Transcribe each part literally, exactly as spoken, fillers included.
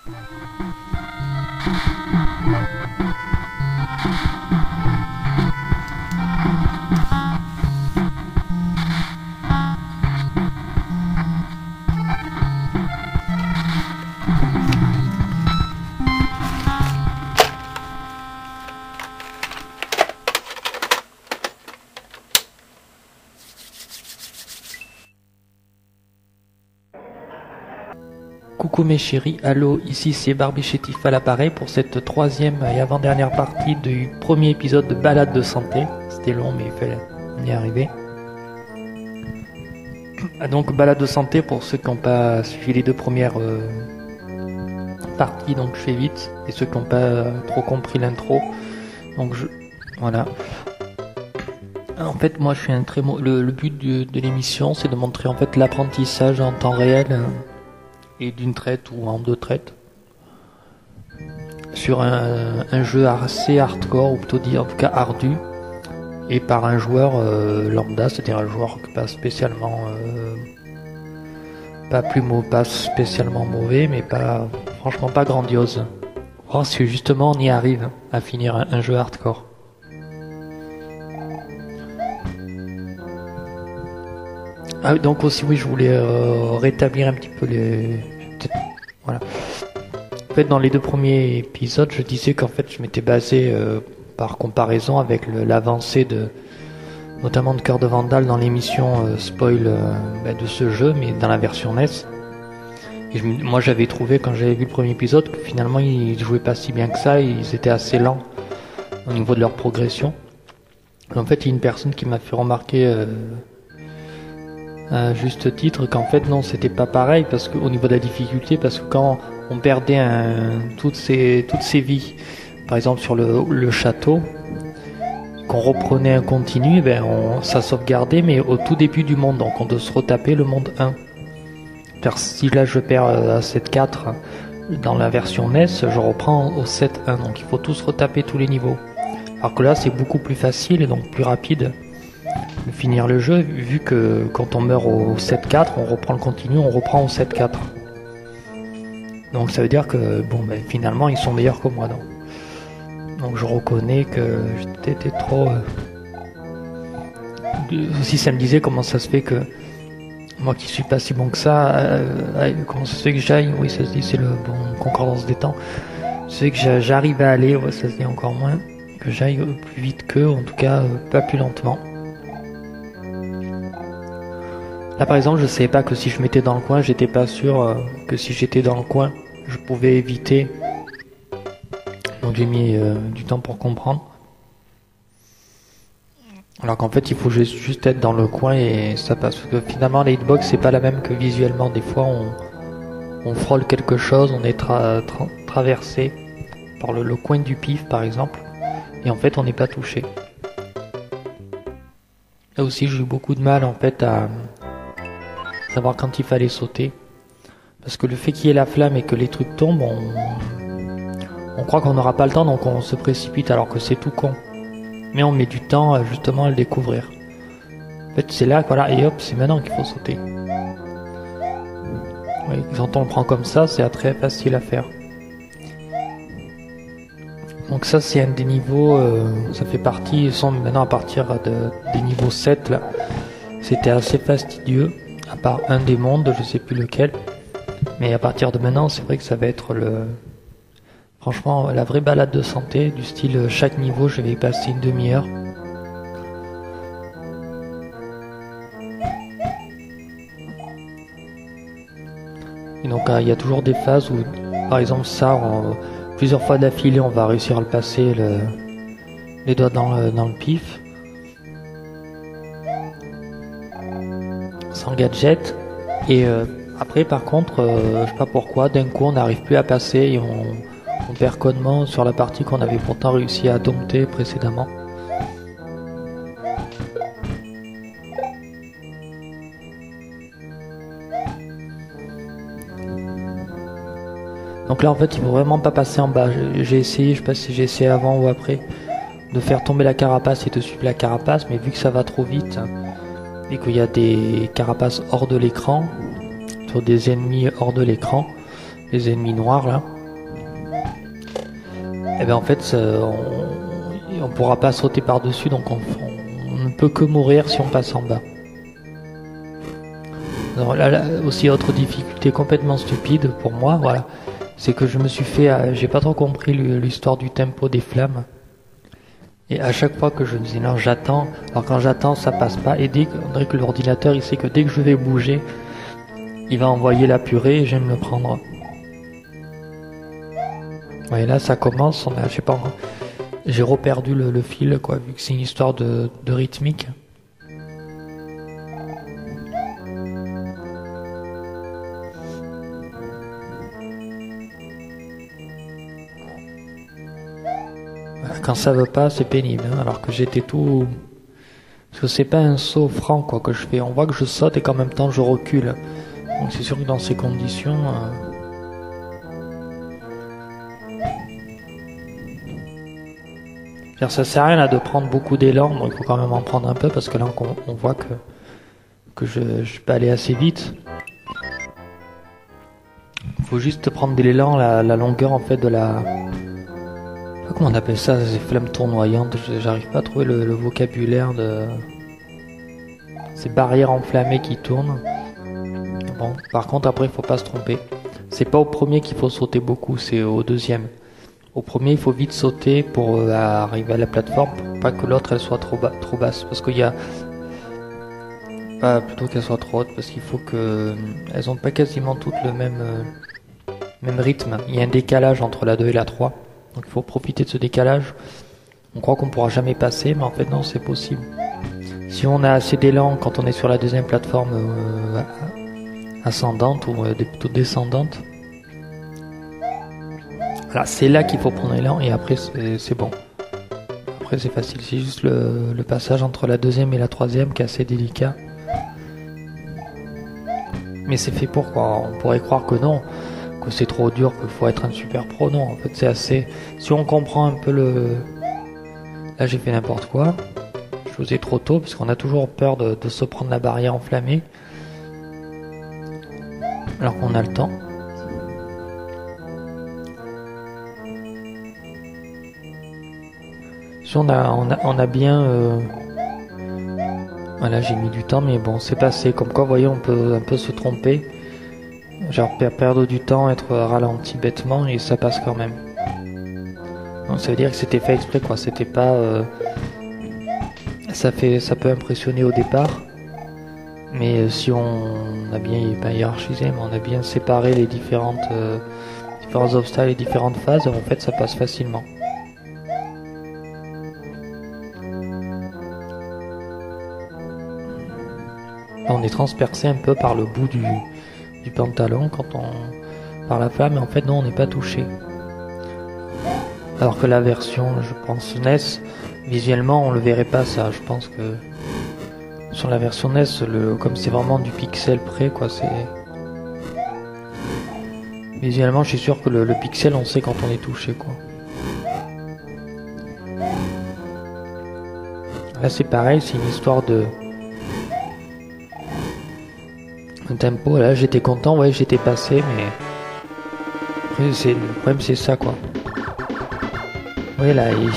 Coucou mes chéris, allô, ici c'est Barbie Chétif à l'appareil pour cette troisième et avant-dernière partie du premier épisode de Balade de santé. C'était long mais il fallait y arriver. Donc Balade de santé pour ceux qui n'ont pas suivi les deux premières euh, parties, donc je fais vite, et ceux qui n'ont pas euh, trop compris l'intro. Donc je... voilà. En fait moi je suis un très mo... le, le but de, de l'émission c'est de montrer en fait l'apprentissage en temps réel. Euh, et d'une traite ou en deux traites sur un, un jeu assez hardcore, ou plutôt dit en tout cas ardu, et par un joueur euh, lambda, c'est-à-dire un joueur pas spécialement euh, pas plus mau, pas spécialement mauvais, mais pas franchement pas grandiose. Oh, si justement on y arrive à finir un, un jeu hardcore. Ah, donc aussi oui, je voulais euh, rétablir un petit peu les... Voilà. En fait, dans les deux premiers épisodes, je disais qu'en fait, je m'étais basé euh, par comparaison avec le, l'avancée de, notamment de Cœur de Vandal dans l'émission euh, spoil euh, bah, de ce jeu, mais dans la version N E S. Et je, moi, j'avais trouvé quand j'avais vu le premier épisode que finalement, ils jouaient pas si bien que ça, ils étaient assez lents au niveau de leur progression. Et en fait, il y a une personne qui m'a fait remarquer. Euh, à juste titre qu'en fait non, c'était pas pareil parce que au niveau de la difficulté, parce que quand on perdait un, toutes ces toutes ces vies, par exemple sur le, le château, qu'on reprenait un continu, ben on, ça sauvegardait mais au tout début du monde, donc on doit se retaper le monde un. Car si là je perds à sept quatre dans la version N E S, je reprends au sept un, donc il faut tous retaper tous les niveaux. Alors que là c'est beaucoup plus facile et donc plus rapide de finir le jeu, vu que quand on meurt au sept quatre, on reprend le continu, on reprend au sept quatre. Donc ça veut dire que bon ben finalement ils sont meilleurs que moi, donc, donc je reconnais que j'étais trop euh... aussi ça me disait comment ça se fait que moi qui suis pas si bon que ça, euh... comment ça se fait que j'aille, oui ça se dit, c'est le bon concordance des temps, c'est que j'arrive à aller, ouais, ça se dit encore moins, que j'aille plus vite qu'eux, en tout cas pas plus lentement. Là par exemple je savais pas que si je m'étais dans le coin, j'étais pas sûr euh, que si j'étais dans le coin je pouvais éviter, donc j'ai mis euh, du temps pour comprendre, alors qu'en fait il faut juste, juste être dans le coin et ça passe, parce que finalement la hitbox c'est pas la même que visuellement, des fois on, on frôle quelque chose, on est tra tra traversé par le, le coin du pif par exemple, et en fait on n'est pas touché. Là aussi j'ai eu beaucoup de mal en fait à savoir quand il fallait sauter, parce que le fait qu'il y ait la flamme et que les trucs tombent, on, on croit qu'on n'aura pas le temps, donc on se précipite alors que c'est tout con, mais on met du temps justement à le découvrir. En fait c'est là, voilà, et hop, c'est maintenant qu'il faut sauter. Oui, quand on le prend comme ça, c'est très facile à faire. Donc ça c'est un des niveaux, euh, ça fait partie, sont maintenant à partir de, des niveaux sept là, c'était assez fastidieux. À part un des mondes, je sais plus lequel, mais à partir de maintenant c'est vrai que ça va être le franchement la vraie balade de santé, du style chaque niveau je vais y passer une demi-heure. Et donc il euh, y a toujours des phases où par exemple ça on, plusieurs fois d'affilée on va réussir à le passer le, les doigts dans le, dans le pif sans gadget, et euh, après par contre euh, je sais pas pourquoi d'un coup on n'arrive plus à passer et on, on perd codement sur la partie qu'on avait pourtant réussi à dompter précédemment. Donc là en fait il faut vraiment pas passer en bas, j'ai essayé, je sais pas si j'ai essayé avant ou après de faire tomber la carapace et de suivre la carapace, mais vu que ça va trop vite et qu'il y a des carapaces hors de l'écran, sur des ennemis hors de l'écran, les ennemis noirs là, et bien en fait ça, on, on pourra pas sauter par dessus, donc on, on, on ne peut que mourir si on passe en bas. Alors là, là aussi autre difficulté complètement stupide pour moi, voilà, c'est que je me suis fait, euh, j'ai pas trop compris l'histoire du tempo des flammes. Et à chaque fois que je me dis non, j'attends, alors quand j'attends ça passe pas, et dès qu'on dirait que l'ordinateur il sait que dès que je vais bouger, il va envoyer la purée et je vais me le prendre. Ouais, là ça commence, on a, je sais pas, j'ai reperdu le, le fil quoi, vu que c'est une histoire de, de rythmique. Quand ça veut pas, c'est pénible, hein, alors que j'étais tout... Parce que c'est pas un saut franc quoi que je fais, on voit que je saute et qu'en même temps je recule. Donc c'est sûr que dans ces conditions... Euh... ça sert à rien là, de prendre beaucoup d'élan, bon, il faut quand même en prendre un peu parce que là on, on voit que, que je, je peux aller assez vite. Il faut juste prendre de l'élan, la, la longueur en fait de la... Comment on appelle ça, ces flammes tournoyantes, j'arrive pas à trouver le, le vocabulaire de... Ces barrières enflammées qui tournent. Bon, par contre après il faut pas se tromper. C'est pas au premier qu'il faut sauter beaucoup, c'est au deuxième. Au premier il faut vite sauter pour euh, arriver à la plateforme, pour pas que l'autre elle soit trop, bas, trop basse. Parce qu'il y a... Pas plutôt qu'elle soit trop haute, parce qu'il faut que... Elles ont pas quasiment toutes le même, euh, même rythme. Il y a un décalage entre la deux et la trois. Donc il faut profiter de ce décalage. On croit qu'on pourra jamais passer, mais en fait non, c'est possible. Si on a assez d'élan quand on est sur la deuxième plateforme euh, ascendante ou euh, plutôt descendante, voilà, c'est là qu'il faut prendre l'élan et après c'est bon. Après c'est facile, c'est juste le, le passage entre la deuxième et la troisième qui est assez délicat. Mais c'est fait pour quoi? On pourrait croire que non, que c'est trop dur, qu'il faut être un super pro. Non, en fait c'est assez... Si on comprend un peu le... Là j'ai fait n'importe quoi. Je faisais trop tôt parce qu'on a toujours peur de, de se prendre la barrière enflammée. Alors qu'on a le temps. Si on a, on a, on a bien... Euh... Voilà, j'ai mis du temps, mais bon, c'est passé. Comme quoi, vous voyez, on peut un peu se tromper. Genre perdre du temps, être ralenti bêtement et ça passe quand même. Donc, ça veut dire que c'était fait exprès quoi, c'était pas... Euh... Ça, fait, ça peut impressionner au départ, mais euh, si on a bien, pas hiérarchisé, mais on a bien séparé les différentes, euh, différents obstacles et différentes phases, en fait ça passe facilement. Là, on est transpercé un peu par le bout du... du pantalon quand on par la flamme, mais en fait non, on n'est pas touché. Alors que la version, je pense N E S, visuellement on le verrait pas ça. Je pense que sur la version N E S, le, comme c'est vraiment du pixel près quoi, c'est visuellement je suis sûr que le, le pixel on sait quand on est touché quoi. Là c'est pareil, c'est une histoire de un tempo. Là j'étais content, ouais j'étais passé, mais après c'est le problème c'est ça quoi. Oui là il...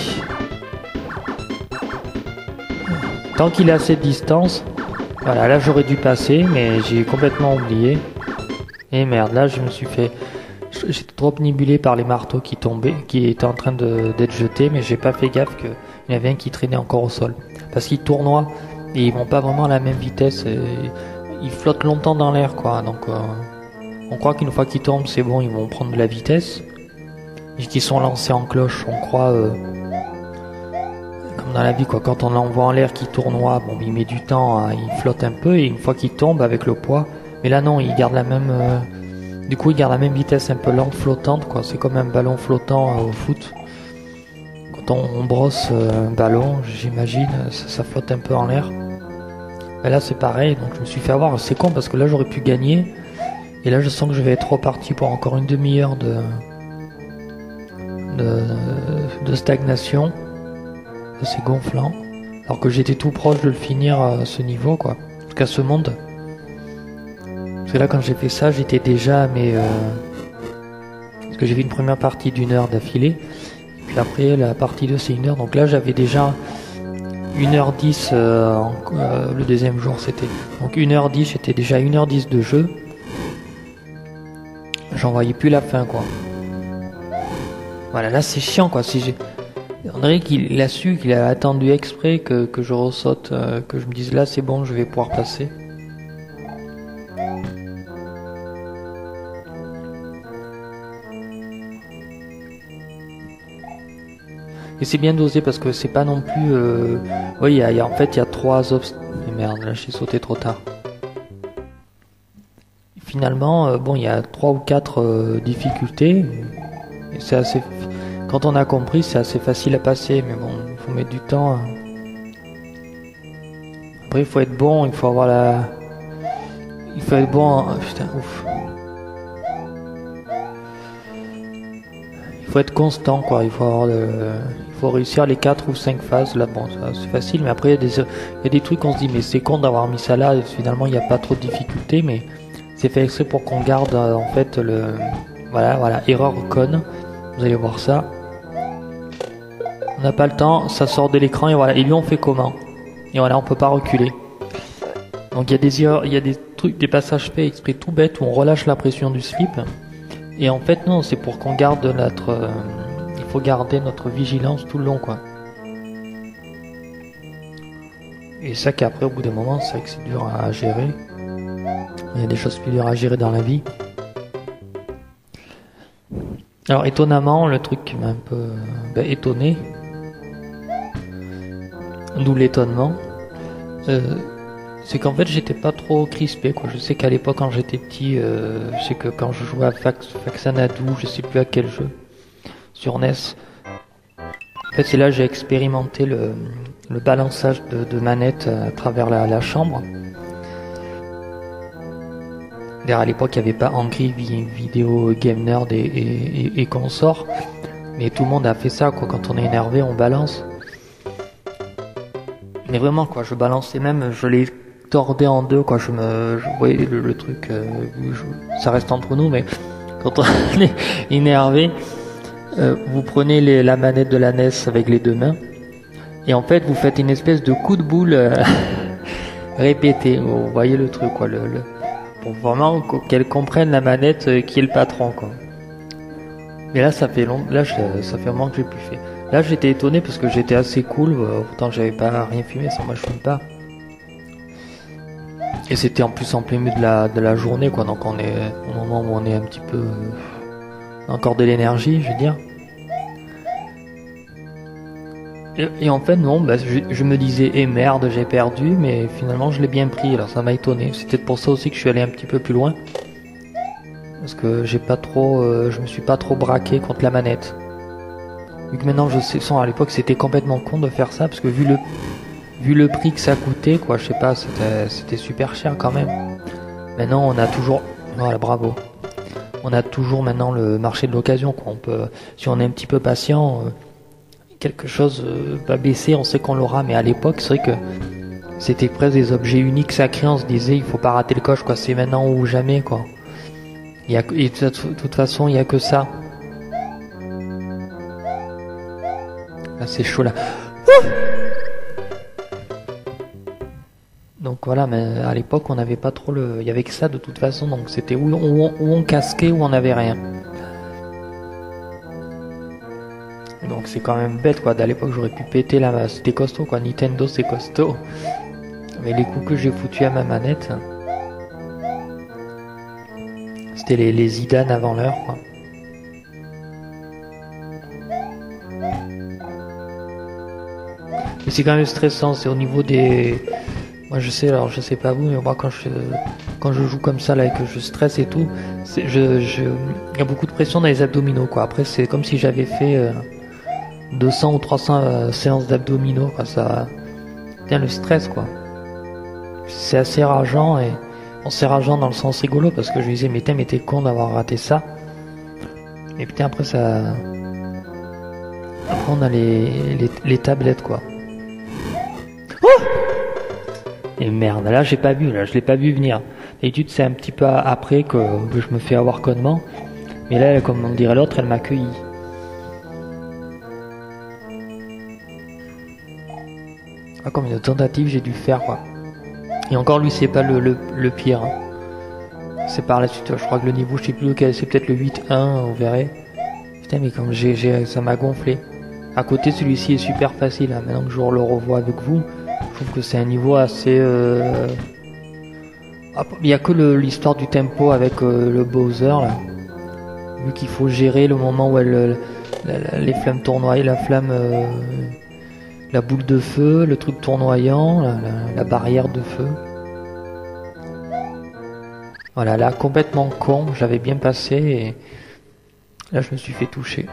tant qu'il a assez de distance, voilà là j'aurais dû passer, mais j'ai complètement oublié. Et merde, là je me suis fait, j'étais trop obnubilé par les marteaux qui tombaient, qui étaient en train d'être jetés, mais j'ai pas fait gaffe qu'il y en avait un qui traînait encore au sol, parce qu'ils tournoient et ils vont pas vraiment à la même vitesse. Et ils flottent longtemps dans l'air quoi, donc euh, on croit qu'une fois qu'ils tombent c'est bon, ils vont prendre de la vitesse et qu'ils sont lancés en cloche. On croit euh, comme dans la vie quoi, quand on l'envoie en l'air qui tournoie, bon il met du temps, hein, il flotte un peu et une fois qu'il tombe avec le poids, mais là non, il garde la même euh, du coup il garde la même vitesse un peu lente flottante quoi. C'est comme un ballon flottant euh, au foot. Quand on, on brosse euh, un ballon, j'imagine, ça, ça flotte un peu en l'air. Et là c'est pareil, donc je me suis fait avoir, c'est con parce que là j'aurais pu gagner, et là je sens que je vais être reparti pour encore une demi-heure de, de, de stagnation, c'est gonflant, alors que j'étais tout proche de le finir à ce niveau quoi, en tout cas ce monde. Parce que là quand j'ai fait ça j'étais déjà à mes, euh, Parce que j'ai fait une première partie d'une heure d'affilée. Puis après, la partie deux, c'est une heure. Donc là, j'avais déjà une heure dix, euh, euh, le deuxième jour, c'était. Donc une heure dix, j'étais déjà une heure dix de jeu. J'en voyais plus la fin, quoi. Voilà, là, c'est chiant, quoi. Si j'ai... On dirait qu'il a su, qu'il a attendu exprès que, que je ressaute, euh, que je me dise là, c'est bon, je vais pouvoir passer. Et c'est bien dosé parce que c'est pas non plus... Euh... Oui, y a, y a, en fait, il y a trois obstacles. Merde, là, j'ai sauté trop tard. Finalement, euh, bon, il y a trois ou quatre euh, difficultés. Et c'est assez... Quand on a compris, c'est assez facile à passer. Mais bon, il faut mettre du temps. Hein. Après, il faut être bon, il faut avoir la... Il faut être bon... En... Putain, ouf. Il faut être constant, quoi. Il faut avoir le... Il faut réussir les quatre ou cinq phases. Là, bon, c'est facile, mais après, il y a des, il y a des trucs qu'on se dit, mais c'est con d'avoir mis ça là. Et finalement, il n'y a pas trop de difficultés, mais c'est fait exprès pour qu'on garde, en fait, le... Voilà, voilà, erreur conne. Vous allez voir ça. On n'a pas le temps, ça sort de l'écran, et voilà. Et lui, on fait comment? Et voilà, on peut pas reculer. Donc, il y a des erreurs, il y a des trucs, des passages faits exprès tout bêtes où on relâche la pression du slip. Et en fait, non, c'est pour qu'on garde notre... Euh, il faut garder notre vigilance tout le long, quoi. Et ça qu'après, au bout d'un moment, c'est vrai que c'est dur à gérer. Il y a des choses plus dures à gérer dans la vie. Alors, étonnamment, le truc qui m'a un peu ben, étonné, d'où l'étonnement, euh, c'est qu'en fait, j'étais pas trop crispé, quoi. Je sais qu'à l'époque, quand j'étais petit, euh, je sais que quand je jouais à Fax, Faxanadu, je sais plus à quel jeu, sur N E S, en fait, c'est là que j'ai expérimenté le, le balançage de, de manette à travers la, la chambre. D'ailleurs, à l'époque, il n'y avait pas Angry Video Game Nerd et, et, et, et consorts, mais tout le monde a fait ça, quoi. Quand on est énervé, on balance. Mais vraiment, quoi, je balançais même, je les tordais en deux, quoi. Je me, je voyais le, le truc, euh, je, ça reste entre nous, mais quand on est énervé, euh, vous prenez les, la manette de la N E S avec les deux mains, et en fait, vous faites une espèce de coup de boule euh, répété. Vous voyez le truc, quoi, le, le pour vraiment qu'elle comprenne la manette euh, qui est le patron, quoi. Mais là, ça fait long, là, je, ça fait un moment que j'ai plus fait. Là, j'étais étonné parce que j'étais assez cool, euh, pourtant j'avais pas rien fumé, sans moi je fume pas. Et c'était en plus en plein milieu de la, de la journée, quoi, donc on est au moment où on est un petit peu... Euh, encore de l'énergie, je veux dire. Et, et en fait, non, bah, je, je me disais, eh merde, j'ai perdu, mais finalement je l'ai bien pris, alors ça m'a étonné. C'était pour ça aussi que je suis allé un petit peu plus loin. Parce que j'ai pas trop, euh, je me suis pas trop braqué contre la manette. Vu que maintenant je sais, sans à l'époque c'était complètement con de faire ça, parce que vu le, vu le prix que ça coûtait, quoi, je sais pas, c'était, c'était super cher quand même. Maintenant on a toujours, voilà, bravo. On a toujours maintenant le marché de l'occasion, quoi. On peut, si on est un petit peu patient, euh, quelque chose euh, va baisser, on sait qu'on l'aura, mais à l'époque c'est vrai que c'était presque des objets uniques sacrés, on se disait il faut pas rater le coche, quoi, c'est maintenant ou jamais, quoi. Il y a, et de toute façon il y a que ça. Là c'est chaud là. Ouh, donc voilà, mais à l'époque on n'avait pas trop le, il y avait que ça de toute façon, donc c'était où on, où on casquait ou on n'avait rien. Donc c'est quand même bête, quoi. À l'époque j'aurais pu péter la, c'était costaud, quoi. Nintendo c'est costaud. Mais les coups que j'ai foutus à ma manette, c'était les, les Zidane avant l'heure, quoi. Et c'est quand même stressant, c'est au niveau des... Moi je sais, alors je sais pas vous, mais moi quand je, quand je joue comme ça, là, et que je stresse et tout, c'est, je, je, il y a beaucoup de pression dans les abdominaux, quoi. Après c'est comme si j'avais fait euh, deux cents ou trois cents euh, séances d'abdominaux, quoi. Ça... Putain, le stress, quoi. C'est assez rageant, et... Bon, c'est rageant dans le sens rigolo, parce que je me disais, mais putain, mais t'es con d'avoir raté ça. Et putain, après ça... Après on a les, les, les tablettes, quoi. Oh, et merde, là j'ai pas vu, là je l'ai pas vu venir. D'habitude c'est un petit peu après que, que je me fais avoir connement. Mais là, comme on dirait l'autre, elle m'a accueilli. Ah, combien de tentatives j'ai dû faire, quoi. Et encore, lui, c'est pas le, le, le pire. Hein. C'est par la suite, je crois que le niveau, je sais plus lequel, c'est peut-être le huit un, on verrait. Putain, mais comme j'ai, j'ai, ça m'a gonflé. À côté, celui-ci est super facile. Hein. Maintenant que je le revois avec vous, je trouve que c'est un niveau assez... Euh... Il n'y a que le, l'histoire du tempo avec euh, le Bowser, là. Vu qu'il faut gérer le moment où elle, la, la, les flammes tournoient, la flamme... Euh... La boule de feu, le truc tournoyant, la, la, la barrière de feu. Voilà, là, complètement con, je l'avais bien passé et là, je me suis fait toucher.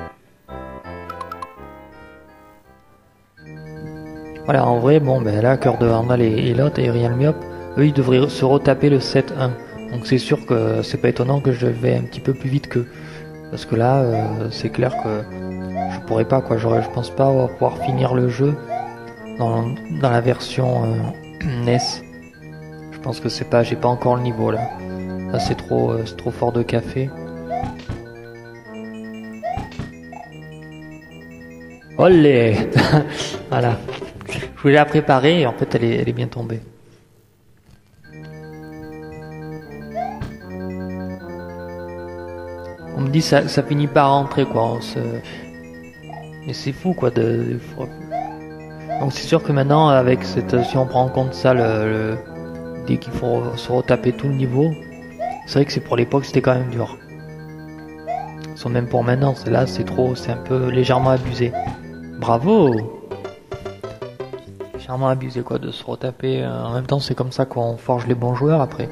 Voilà, en vrai, bon, ben là, Cœur de Vandal et, et l'autre, et Ariel Myop, eux, ils devraient se retaper le sept un. Donc c'est sûr que c'est pas étonnant que je vais un petit peu plus vite qu'eux. Parce que là, euh, c'est clair que je pourrais pas, quoi. J'aurais, je pense pas pouvoir finir le jeu dans, dans la version euh, N E S. Je pense que c'est pas, j'ai pas encore le niveau là. Là c'est trop, euh, c'est trop fort de café. Olé. Voilà. Je voulais la préparer et en fait elle est, elle est bien tombée. On me dit ça, ça finit par rentrer quoi. On se... Mais c'est fou quoi de. Donc c'est sûr que maintenant avec cette, si on prend en compte ça, le, le... dès qu'il faut se retaper tout le niveau, c'est vrai que c'est pour l'époque c'était quand même dur. Sont même pour maintenant, c'est là c'est trop, c'est un peu légèrement abusé. Bravo. Légèrement abusé quoi de se retaper. En même temps c'est comme ça qu'on forge les bons joueurs après.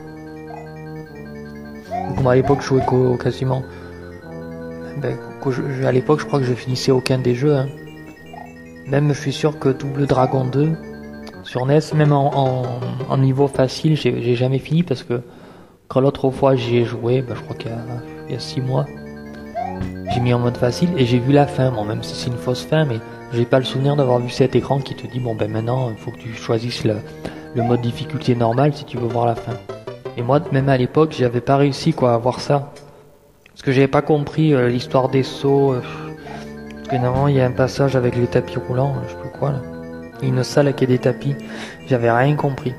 Donc moi à l'époque je jouais qu'au, quasiment. Ben, je, à l'époque, je crois que je finissais aucun des jeux. Hein. Même, je suis sûr que Double Dragon deux sur N E S, même en, en, en niveau facile, j'ai, j'ai jamais fini parce que quand l'autre fois j'y ai joué, ben, je crois qu'il y a, il y a six mois, j'ai mis en mode facile et j'ai vu la fin. Bon, même si c'est une fausse fin, mais j'ai pas le souvenir d'avoir vu cet écran qui te dit bon ben maintenant, il faut que tu choisisses le, le mode difficulté normal si tu veux voir la fin. Et moi, même à l'époque, j'avais pas réussi quoi à voir ça. Parce que j'avais pas compris euh, l'histoire des sauts. Euh, parce que normalement il y a un passage avec les tapis roulants, je sais plus quoi là. Une salle avec des tapis. J'avais rien compris.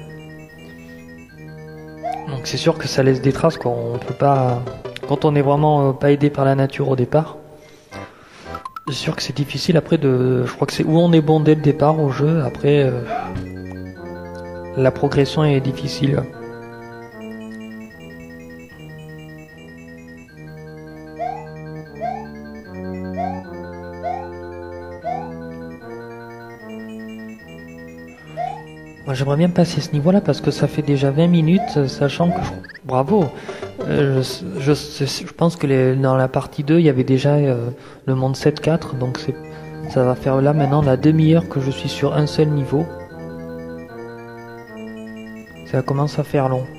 Donc c'est sûr que ça laisse des traces quoi. On peut pas. Quand on est vraiment euh, pas aidé par la nature au départ, c'est sûr que c'est difficile après de. Je crois que c'est où on est bon dès le départ au jeu. Après, euh... la progression est difficile. Moi j'aimerais bien passer ce niveau là parce que ça fait déjà vingt minutes, sachant que je... bravo euh, je, je, je pense que les... dans la partie deux il y avait déjà euh, le monde sept quatre, donc c'est... ça va faire là maintenant la demi-heure que je suis sur un seul niveau. Ça commence à faire long,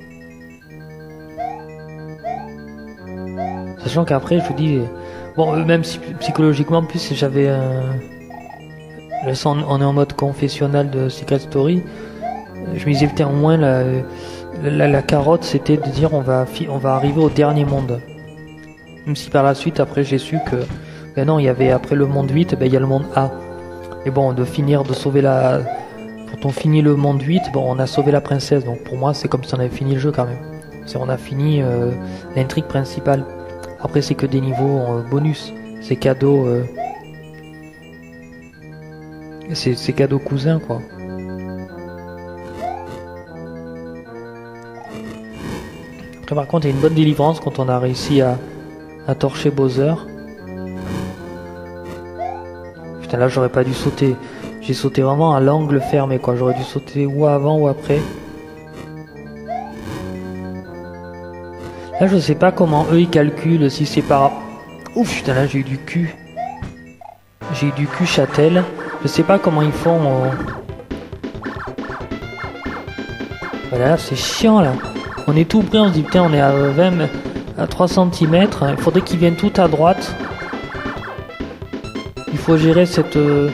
sachant qu'après je vous dis bon euh, même si psychologiquement en plus j'avais un euh... Là, on est en mode confessionnal de Secret Story. Je me disais putain au moins la, la, la carotte c'était de dire on va, on va arriver au dernier monde. Même si par la suite après j'ai su que ben non il y avait après le monde huit ben il y a le monde A. Et bon de finir de sauver la... Quand on finit le monde huit, bon on a sauvé la princesse. Donc pour moi c'est comme si on avait fini le jeu quand même. C'est on a fini euh, l'intrigue principale. Après c'est que des niveaux euh, bonus. C'est cadeau... Euh, C'est, c'est cadeau cousin quoi. Après par contre il y a une bonne délivrance quand on a réussi à, à torcher Bowser. Putain là j'aurais pas dû sauter. J'ai sauté vraiment à l'angle fermé quoi. J'aurais dû sauter ou avant ou après. Là je sais pas comment eux ils calculent si c'est par... Ouf putain là j'ai eu du cul. J'ai eu du cul Châtel. Je sais pas comment ils font. Euh... Voilà, c'est chiant là. On est tout près, on se dit putain, on est à vingt, à trois centimètres. Il faudrait qu'ils viennent tout à droite. Il faut gérer cette. Euh...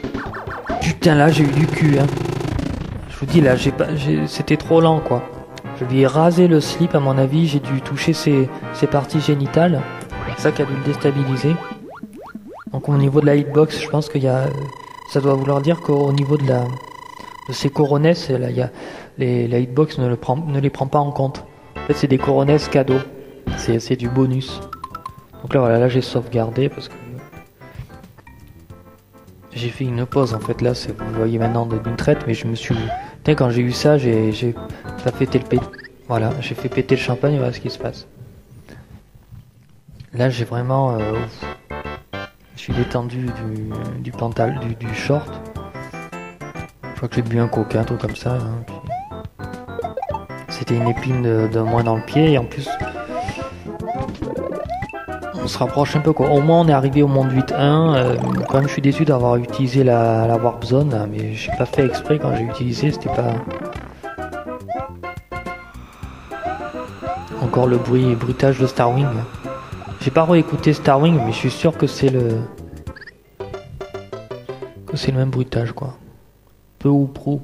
Putain là, j'ai eu du cul. Hein. Je vous dis là, j'ai pas, j'ai... c'était trop lent quoi. Je lui ai rasé le slip, à mon avis, j'ai dû toucher ses, ses parties génitales. C'est ça qui a dû le déstabiliser. Donc au niveau de la hitbox, je pense qu'il y a... Ça doit vouloir dire qu'au niveau de la de ces coronesses, là, il y a, les, la hitbox ne, le prend, ne les prend pas en compte. En fait, c'est des coronesses cadeaux. C'est, c'est du bonus. Donc là, voilà, là j'ai sauvegardé parce que j'ai fait une pause. En fait, là, c'est, vous voyez maintenant d'une traite, mais je me suis... Putain, quand j'ai eu ça, j'ai, j'ai ça pété le pét... Voilà, j'ai fait péter le champagne, voilà ce qui se passe. Là, j'ai vraiment... Euh, je suis détendu du, du pantalon, du, du short. Je crois que j'ai bu un coca, un truc comme ça. Hein, puis... C'était une épine de, de moins dans le pied, et en plus... On se rapproche un peu quoi. Au moins on est arrivé au monde huit point un. Euh, quand même je suis déçu d'avoir utilisé la, la Warp Zone, là, mais j'ai pas fait exprès quand j'ai utilisé, c'était pas... Encore le bruit, bruitage de Starwing. J'ai pas réécouté Starwing, mais je suis sûr que c'est le... que c'est le même bruitage quoi. Peu ou prou.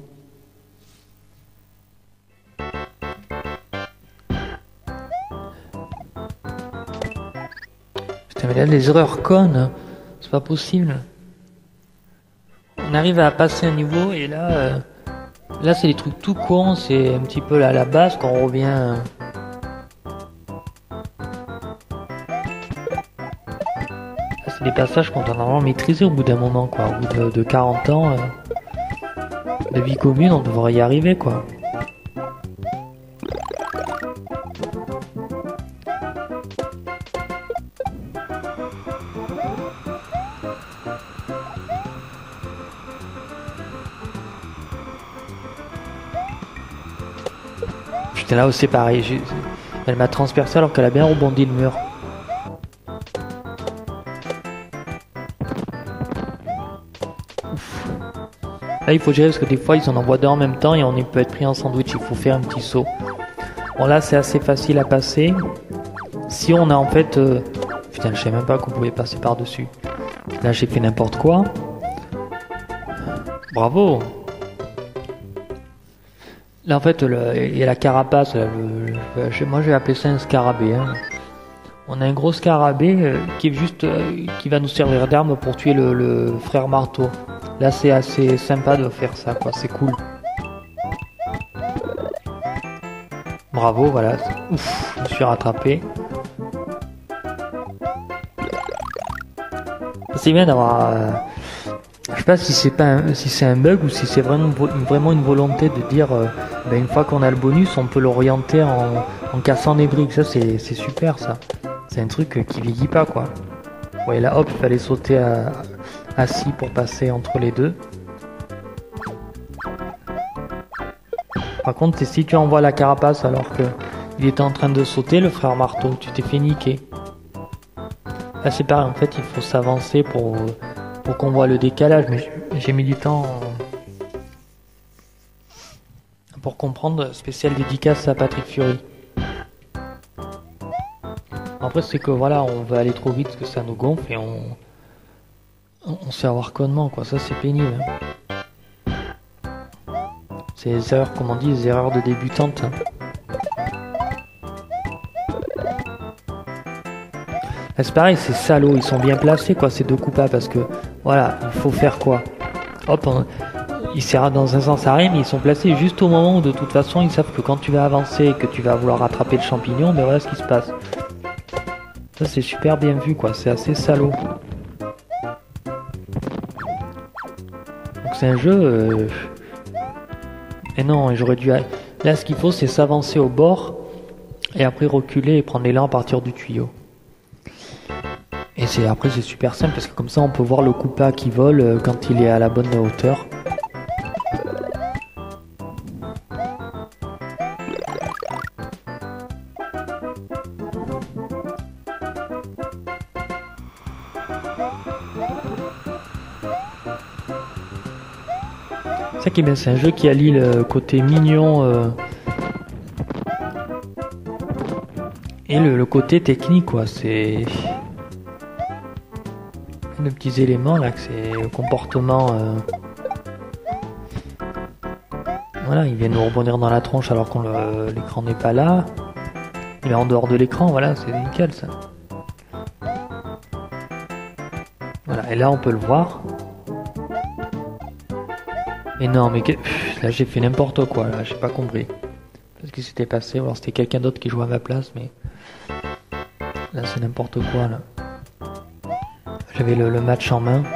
Putain mais là les erreurs connes, c'est pas possible. On arrive à passer un niveau et là... Euh... Là c'est des trucs tout cons, c'est un petit peu là, à la base qu'on revient... C'est des passages qu'on doit normalement maîtriser au bout d'un moment quoi. Au bout de, de quarante ans euh, de vie commune, on devrait y arriver quoi. Putain là c'est pareil, j'ai... elle m'a transpercé alors qu'elle a bien rebondi le mur. Là il faut gérer parce que des fois ils en envoient deux en même temps et on peut être pris en sandwich, il faut faire un petit saut. Bon là c'est assez facile à passer. Si on a en fait... Euh... Putain je sais même pas qu'on pouvait passer par dessus. Là j'ai fait n'importe quoi. Bravo. Là en fait le... il y a la carapace. Là, le... Le... Moi j'ai appelé ça un scarabée. Hein. On a un gros scarabée euh, qui est juste... Euh, qui va nous servir d'arme pour tuer le, le frère marteau. Là c'est assez sympa de faire ça quoi, c'est cool. Bravo, voilà. Ouf, je me suis rattrapé. C'est bien d'avoir... Euh... Je sais pas si c'est pas un, si c'est un bug ou si c'est vraiment, vraiment une volonté de dire euh, ben une fois qu'on a le bonus on peut l'orienter en, en cassant des briques. Ça c'est, c'est super ça. C'est un truc qui vieillit pas quoi. Ouais là hop il fallait sauter à... assis pour passer entre les deux. Par contre, si tu envoies la carapace alors que il était en train de sauter, le frère marteau, tu t'es fait niquer. Là c'est pareil, en fait il faut s'avancer pour, pour qu'on voit le décalage, mais j'ai mis du temps pour comprendre. Spécial dédicace à Patrick Fury. Après c'est que voilà, on va aller trop vite parce que ça nous gonfle et on... On sait avoir connement quoi, ça c'est pénible. Hein. C'est les erreurs, comme on dit, les erreurs de débutantes. Hein. Là, c'est pareil, c'est salaud, ils sont bien placés quoi, ces deux coupas parce que voilà, il faut faire quoi. Hop, on... ils serrent dans un sens à rien, mais ils sont placés juste au moment où de toute façon ils savent que quand tu vas avancer et que tu vas vouloir attraper le champignon, ben voilà ce qui se passe. Ça c'est super bien vu quoi, c'est assez salaud. C'est un jeu... Euh... Et non, j'aurais dû... Là, ce qu'il faut, c'est s'avancer au bord et après reculer et prendre l'élan à partir du tuyau. Et c'est après, c'est super simple parce que comme ça, on peut voir le Koopa qui vole quand il est à la bonne hauteur. C'est ça qui est bien, c'est un jeu qui allie le côté mignon euh, et le, le côté technique quoi. C'est de petits éléments là, que c'est le comportement euh, Voilà, il vient nous rebondir dans la tronche alors que l'écran n'est pas là. Il est en dehors de l'écran, voilà, c'est nickel ça. Voilà, et là on peut le voir. Mais non, mais que... Pff, là j'ai fait n'importe quoi, là, j'ai pas compris. Ce qui s'était passé, alors c'était quelqu'un d'autre qui jouait à ma place, mais... Là c'est n'importe quoi, là. J'avais le, le match en main.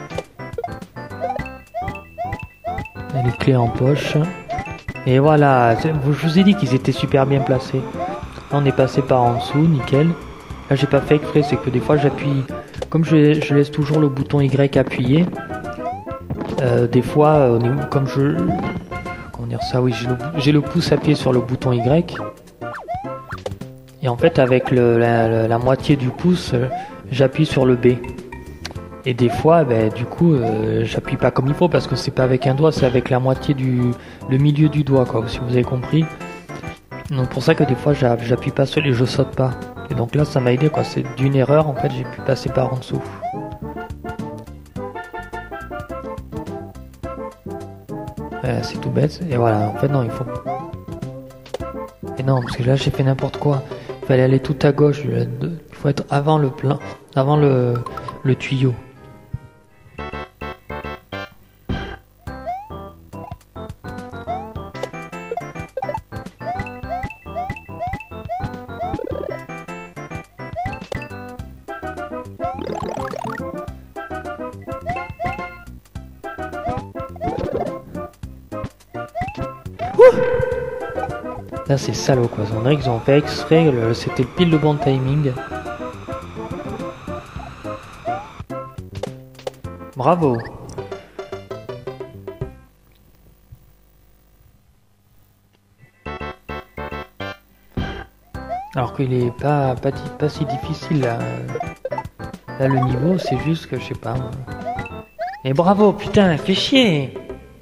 Et les clés en poche. Et voilà, je vous ai dit qu'ils étaient super bien placés. Là on est passé par en dessous, nickel. Là j'ai pas fait exprès, c'est que des fois j'appuie... Comme je, je laisse toujours le bouton Y appuyé, euh, des fois, euh, comme je... Comment dire ça, oui, j'ai le, j'ai le pouce appuyé sur le bouton Y. Et en fait, avec le, la, la moitié du pouce, euh, j'appuie sur le B. Et des fois, ben, du coup, euh, j'appuie pas comme il faut parce que c'est pas avec un doigt, c'est avec la moitié du... le milieu du doigt, quoi, si vous avez compris. Donc pour ça que des fois, j'appuie pas sur les, je saute pas. Et donc là, ça m'a aidé, quoi. C'est d'une erreur, en fait, j'ai pu passer par en dessous. Euh, c'est tout bête. Et voilà, en fait, non, il faut... Et non, parce que là, j'ai fait n'importe quoi. Il fallait aller tout à gauche. Il faut être avant le plein, avant le, le tuyau. Là c'est salaud quoi, on dirait qu'ils ont fait exprès, c'était pile le bon timing. Bravo. Alors qu'il est pas, pas, pas si difficile là. Là le niveau c'est juste que je sais pas. Et bravo putain, fais chier.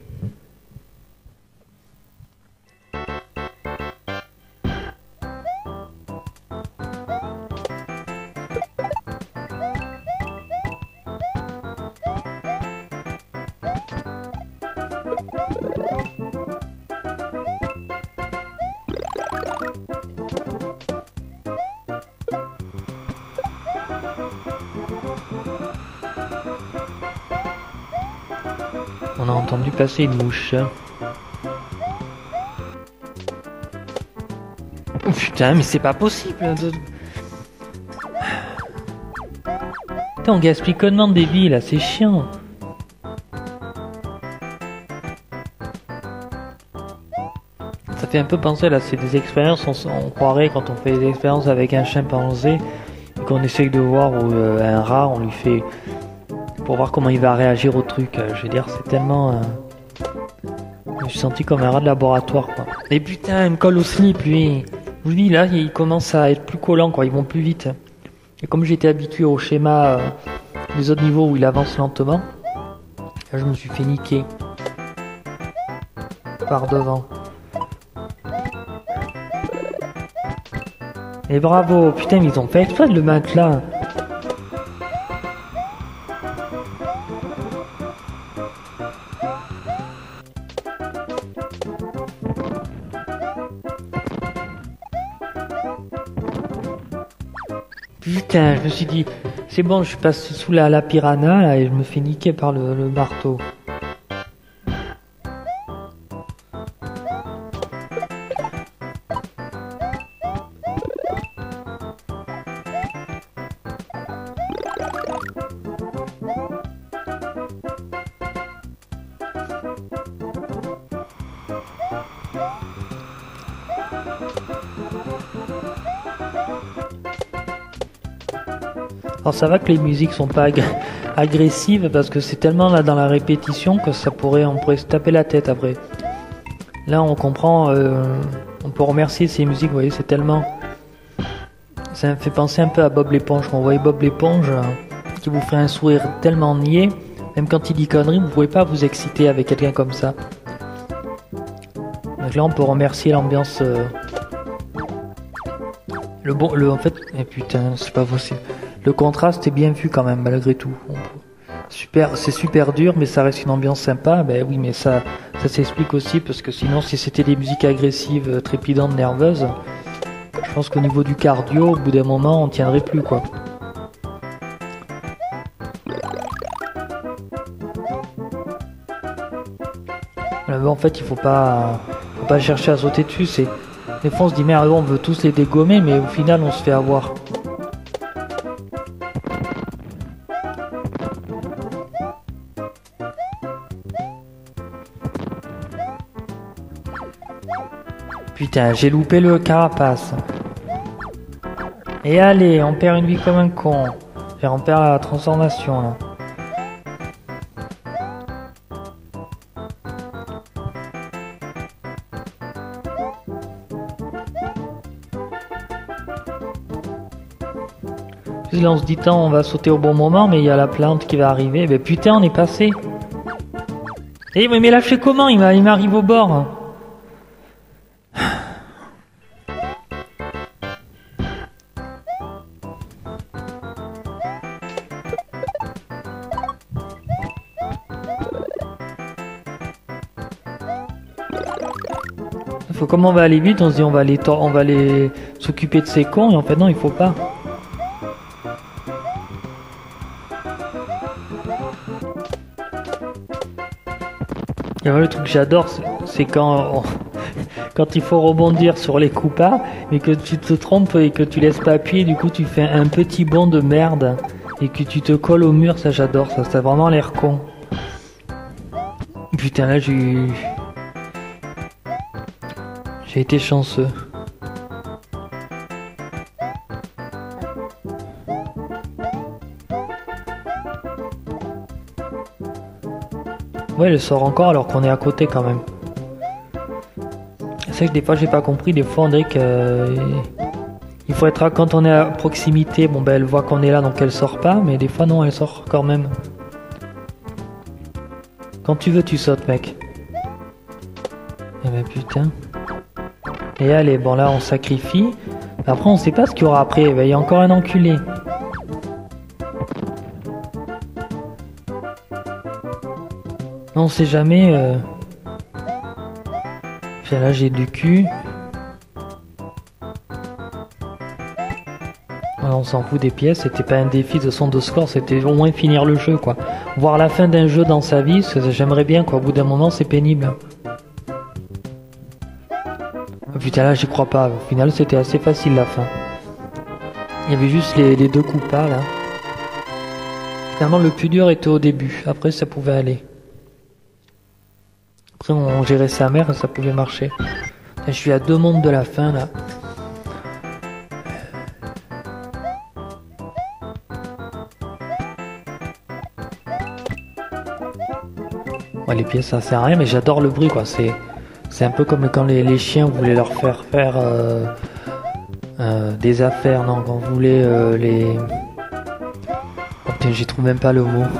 On a entendu passer une mouche. Oh putain, mais c'est pas possible de... Putain, on gaspille connement des vies là, c'est chiant. Ça fait un peu penser là, c'est des expériences, on, on croirait quand on fait des expériences avec un chimpanzé, qu'on essaye de voir ou euh, un rat, on lui fait... pour voir comment il va réagir au truc. Je veux dire, c'est tellement... Euh... Je me suis senti comme un rat de laboratoire, quoi. Et putain, il me colle au slip, lui. Je vous dis, là, il commence à être plus collant, quoi. Ils vont plus vite. Et comme j'étais habitué au schéma euh, des autres niveaux où il avance lentement, là, je me suis fait niquer. Par devant. Et bravo, putain, mais ils ont fait exprès de le mettre là. Putain, je me suis dit, c'est bon, je suis passé sous la, la piranha là, et je me fais niquer par le, le marteau. Alors ça va que les musiques sont pas ag agressives parce que c'est tellement là dans la répétition que ça pourrait, on pourrait se taper la tête après. Là on comprend, euh, on peut remercier ces musiques, vous voyez, c'est tellement... Ça me fait penser un peu à Bob l'éponge, quand vous voyez Bob l'éponge euh, qui vous ferait un sourire tellement niais, même quand il dit conneries, vous pouvez pas vous exciter avec quelqu'un comme ça. Donc là on peut remercier l'ambiance... Euh, le bon, le, en fait, et putain, c'est pas possible. Le contraste est bien vu quand même, malgré tout. super, c'est super dur, mais ça reste une ambiance sympa. Ben oui, mais ça, ça s'explique aussi parce que sinon, si c'était des musiques agressives, trépidantes, nerveuses, je pense qu'au niveau du cardio, au bout d'un moment, on tiendrait plus, quoi. Mais en fait, il faut pas, faut pas chercher à sauter dessus. C'est, des fois, on se dit merde, on veut tous les dégommer, mais au final, on se fait avoir. Putain, j'ai loupé le carapace. Et allez, on perd une vie comme un con. Enfin, on perd la transformation là. Là on se dit tant on va sauter au bon moment, mais il y a la plante qui va arriver. Mais putain, on est passé. Eh mais, mais là je fais comment? Il m'arrive au bord. Faut comment on va aller vite, on se dit on va aller on va aller s'occuper de ces cons et en fait non, il faut pas. Et voilà, le truc que j'adore, c'est quand on, quand il faut rebondir sur les coups pas, mais que tu te trompes et que tu laisses pas appuyer, du coup tu fais un petit bond de merde et que tu te colles au mur, ça j'adore, ça, ça a vraiment l'air con. Putain là j'ai eu... J'ai été chanceux. Ouais, elle sort encore alors qu'on est à côté quand même. C'est que des fois j'ai pas compris, des fois on dirait que euh, il faut être à... quand on est à proximité, bon ben elle voit qu'on est là donc elle sort pas, mais des fois non, elle sort quand même. Quand tu veux tu sautes mec. Eh ben putain. Et allez, bon là on sacrifie. Après on sait pas ce qu'il y aura après, il y a encore un enculé. On sait jamais. Euh... Puis là j'ai du cul. Alors, on s'en fout des pièces, c'était pas un défi de son de score, c'était au moins finir le jeu quoi. Voir la fin d'un jeu dans sa vie, j'aimerais bien quoi, au bout d'un moment c'est pénible. Oh, putain là j'y crois pas, au final c'était assez facile la fin. Il y avait juste les, les deux coups pas là. Finalement le plus dur était au début, après ça pouvait aller. Après on gérait sa mère et ça pouvait marcher. Je suis à deux mondes de la fin là. Ouais, les pièces ça sert à rien mais j'adore le bruit quoi. C'est c'est un peu comme quand les, les chiens voulaient leur faire faire euh, euh, des affaires. Non, quand vous voulez euh, les... Oh, putain j'y trouve même pas le mot.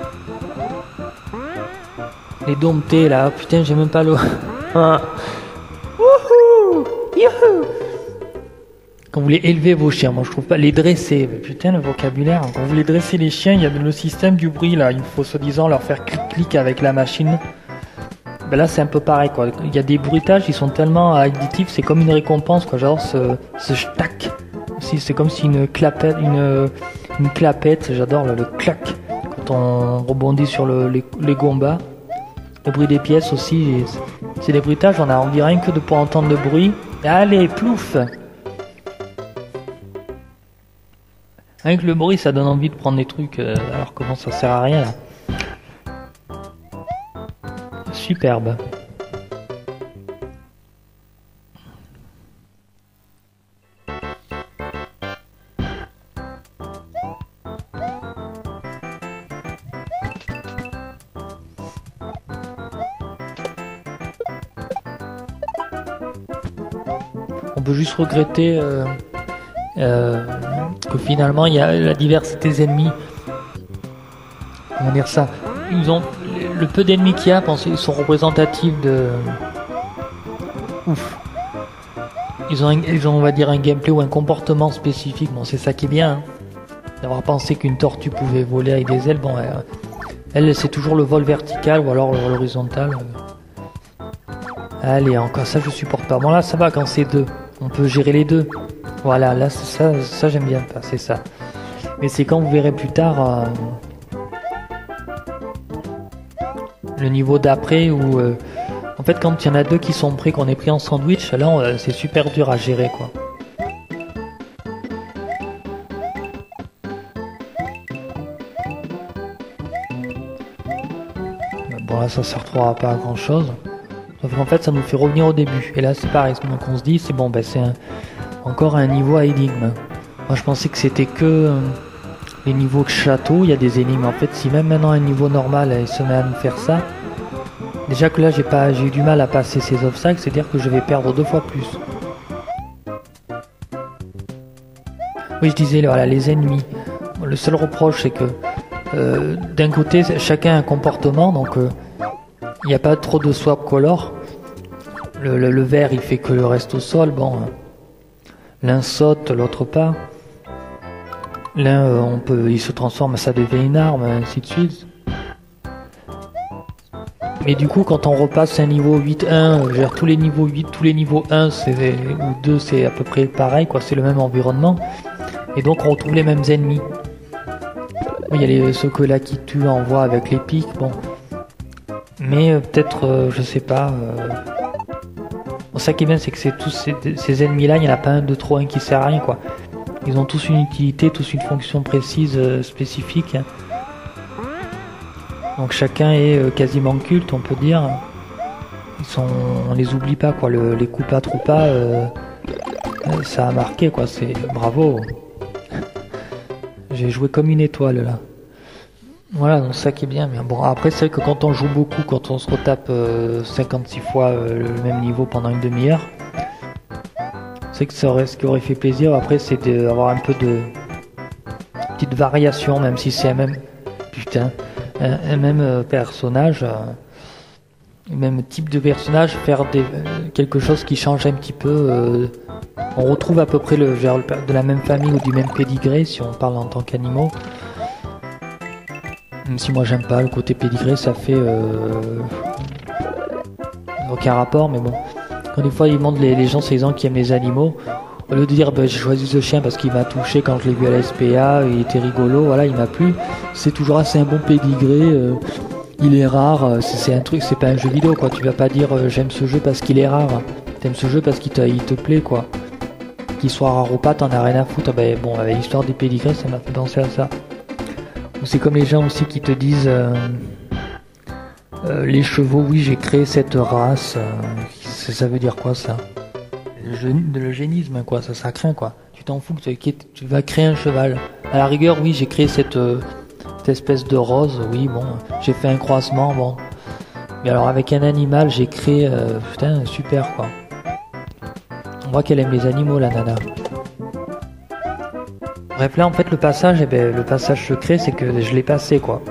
Les dompter là, putain j'ai même pas le... Ah. Wouhou, youhou. Quand vous voulez élever vos chiens, moi je trouve pas les dresser, mais putain le vocabulaire, quand vous voulez dresser les chiens, il y a le système du bruit là, il faut soi-disant leur faire clic-clic avec la machine. Ben là c'est un peu pareil quoi, il y a des bruitages, ils sont tellement additifs, c'est comme une récompense quoi, genre ce, ce tac, c'est comme si une clapette, une, une clapette, j'adore le, le clac, quand on rebondit sur le, les, les gombas. Le bruit des pièces aussi, c'est des bruitages, on a envie rien que de pouvoir entendre le bruit. Allez, plouf! Avec le bruit, ça donne envie de prendre des trucs, euh, alors comment ça sert à rien là. Superbe. On peut juste regretter euh, euh, que finalement il y a la diversité des ennemis. Comment dire ça? Ils ont le peu d'ennemis qu'il y a, pensez, ils sont représentatifs de. Ouf. Ils ont, un, ils ont, on va dire, un gameplay ou un comportement spécifique. Bon, c'est ça qui est bien. Hein. D'avoir pensé qu'une tortue pouvait voler avec des ailes. Bon, euh, Elle, c'est toujours le vol vertical ou alors l'horizontal. Allez, encore ça, je supporte pas. Bon, là, ça va quand c'est deux. On peut gérer les deux. Voilà, là, ça, ça j'aime bien. C'est ça. Mais c'est quand vous verrez plus tard euh, le niveau d'après où, euh, en fait, quand il y en a deux qui sont prêts, qu'on est pris en sandwich, là, euh, c'est super dur à gérer, quoi. Bon, là, ça ne servira pas à grand chose. Sauf qu'en fait, ça nous fait revenir au début. Et là, c'est pareil. Donc, on se dit, c'est bon, ben, c'est un, encore un niveau à énigme. Moi, je pensais que c'était que euh, les niveaux de château. Il y a des énigmes. En fait, si même maintenant un niveau normal, il se met à nous faire ça. Déjà que là, j'ai pas, j'ai eu du mal à passer ces obstacles. C'est-à-dire que je vais perdre deux fois plus. Oui, je disais, voilà, les ennemis. Le seul reproche, c'est que euh, d'un côté, chacun a un comportement. Donc, il euh, n'y a pas trop de swap color. Le, le, le vert, il fait que le reste au sol. Bon, l'un saute, l'autre pas. L'un, euh, on peut, il se transforme, ça devient une arme, ainsi de suite. Mais du coup, quand on repasse un niveau huit un, euh, tous les niveaux huit, tous les niveaux un c'est, ou deux, c'est à peu près pareil, quoi. C'est le même environnement. Et donc, on retrouve les mêmes ennemis. Il y a les, ceux que là qui tuent en voie avec les pics, bon. Mais euh, peut-être, euh, je sais pas. Euh... Bon, ça qui est bien, c'est que c'est tous ces, ces ennemis-là, il n'y en a pas un de trop, un qui sert à rien, quoi. Ils ont tous une utilité, tous une fonction précise, euh, spécifique. Hein. Donc chacun est euh, quasiment culte, on peut dire. Ils sont, on les oublie pas, quoi. Le, les Koopa Troopa, euh, euh, ça a marqué, quoi. C'est bravo. J'ai joué comme une étoile là. Voilà, donc ça qui est bien. Mais bon, après c'est vrai que quand on joue beaucoup, quand on se retape euh, cinquante-six fois euh, le même niveau pendant une demi-heure, c'est que ça aurait, ce qui aurait fait plaisir après, c'est d'avoir un peu de petite variation, même si c'est un même putain, un, un même euh, personnage, euh, même type de personnage, faire des, euh, quelque chose qui change un petit peu. Euh, on retrouve à peu près le genre de la même famille ou du même pédigré si on parle en tant qu'animaux. Même si moi j'aime pas le côté pédigré, ça fait euh, aucun rapport, mais bon. Quand des fois ils montrent les, les gens, c'est les gens qui aiment les animaux, au lieu de dire bah, j'ai choisi ce chien parce qu'il m'a touché quand je l'ai vu à la S P A, il était rigolo, voilà, il m'a plu, c'est toujours assez un bon pédigré, euh, il est rare, c'est, c'est un truc, c'est pas un jeu vidéo, quoi. Tu vas pas dire euh, j'aime ce jeu parce qu'il est rare, t'aimes ce jeu parce qu'il te, il te plaît, quoi. Qu'il soit rare ou pas, t'en as rien à foutre. Ben, bon, avec l'histoire des pédigrés, ça m'a fait penser à ça. C'est comme les gens aussi qui te disent euh, euh, les chevaux, oui, j'ai créé cette race. Euh, ça, ça veut dire quoi, ça? De l'eugénisme, quoi, ça, ça craint, quoi. Tu t'en fous que tu, tu vas créer un cheval. À la rigueur, oui, j'ai créé cette, euh, cette espèce de rose, oui, bon, j'ai fait un croisement, bon. Mais alors, avec un animal, j'ai créé, euh, putain, super, quoi. On voit qu'elle aime les animaux, la nana. Bref, là, en fait, le passage, eh ben, le passage secret, c'est que je l'ai passé, quoi.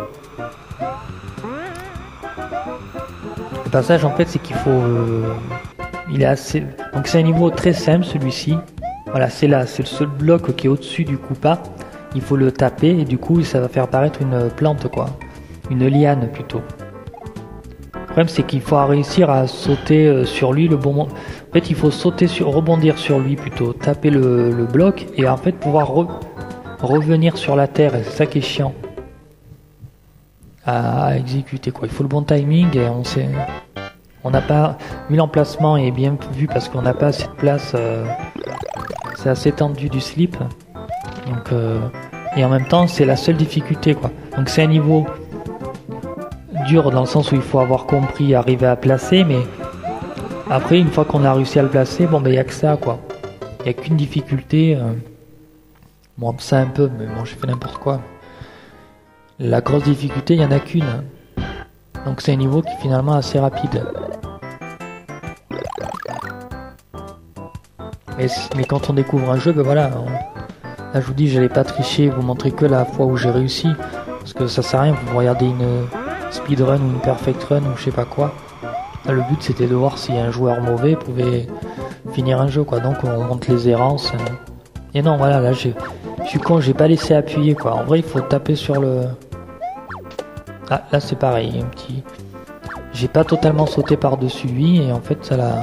Le passage, en fait, c'est qu'il faut... Euh, il est assez... Donc, c'est un niveau très simple, celui-ci. Voilà, c'est là, c'est le seul bloc qui est au-dessus du Koopa. Il faut le taper, et du coup, ça va faire apparaître une plante, quoi. Une liane, plutôt. Le problème, c'est qu'il faut réussir à sauter sur lui le bon moment. En fait, il faut sauter sur, rebondir sur lui plutôt, taper le, le bloc et en fait pouvoir re, revenir sur la terre. Et c'est ça qui est chiant à, à exécuter, quoi. Il faut le bon timing et on sait, on n'a pas vu l'emplacement est bien vu parce qu'on n'a pas assez de place. Euh, c'est assez tendu du slip. Donc euh, et en même temps, c'est la seule difficulté, quoi. Donc c'est un niveau dur dans le sens où il faut avoir compris, arriver à placer, mais après une fois qu'on a réussi à le placer, bon ben il y a que ça, quoi. Il y a qu'une difficulté. Euh... Bon, ça un peu, mais bon, j'ai fait n'importe quoi. La grosse difficulté, il y en a qu'une. Donc c'est un niveau qui est finalement assez rapide. Mais, mais quand on découvre un jeu, ben voilà. On... Là je vous dis, j'allais pas tricher, vous montrer que la fois où j'ai réussi, parce que ça sert à rien. Vous regardez une speedrun ou une perfect run ou je sais pas quoi. Là, le but c'était de voir si un joueur mauvais pouvait finir un jeu, quoi. Donc on monte les errances. Et non, voilà, là j'ai, je suis con, j'ai pas laissé appuyer, quoi. En vrai, il faut taper sur le, Ah, là c'est pareil, un petit... J'ai pas totalement sauté par-dessus lui et en fait ça l'a...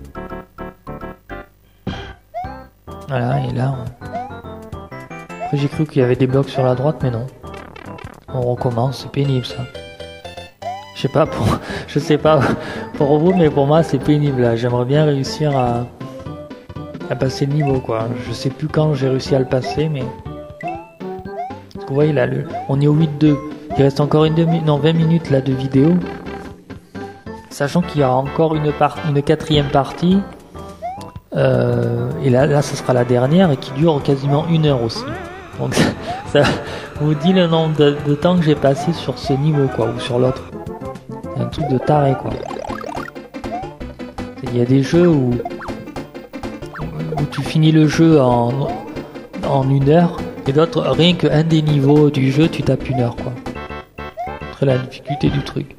Voilà, et là... On... Après j'ai cru qu'il y avait des blocs sur la droite, mais non. On recommence, c'est pénible ça. Je sais pas pour... Je sais pas pour vous, mais pour moi c'est pénible là. J'aimerais bien réussir à... à passer le niveau quoi. Je sais plus quand j'ai réussi à le passer, mais... Vous voyez là, le... on est au huit deux. Il reste encore une demi, non vingt minutes là de vidéo, sachant qu'il y aura encore une part, une quatrième partie, euh, et là, là, ce sera la dernière et qui dure quasiment une heure aussi. Donc ça, ça vous dit le nombre de, de temps que j'ai passé sur ce niveau quoi, ou sur l'autre. C'est un truc de taré quoi. Il y a des jeux où, où tu finis le jeu en, en une heure, et d'autres rien qu'un des niveaux du jeu tu tapes une heure quoi. La difficulté du truc.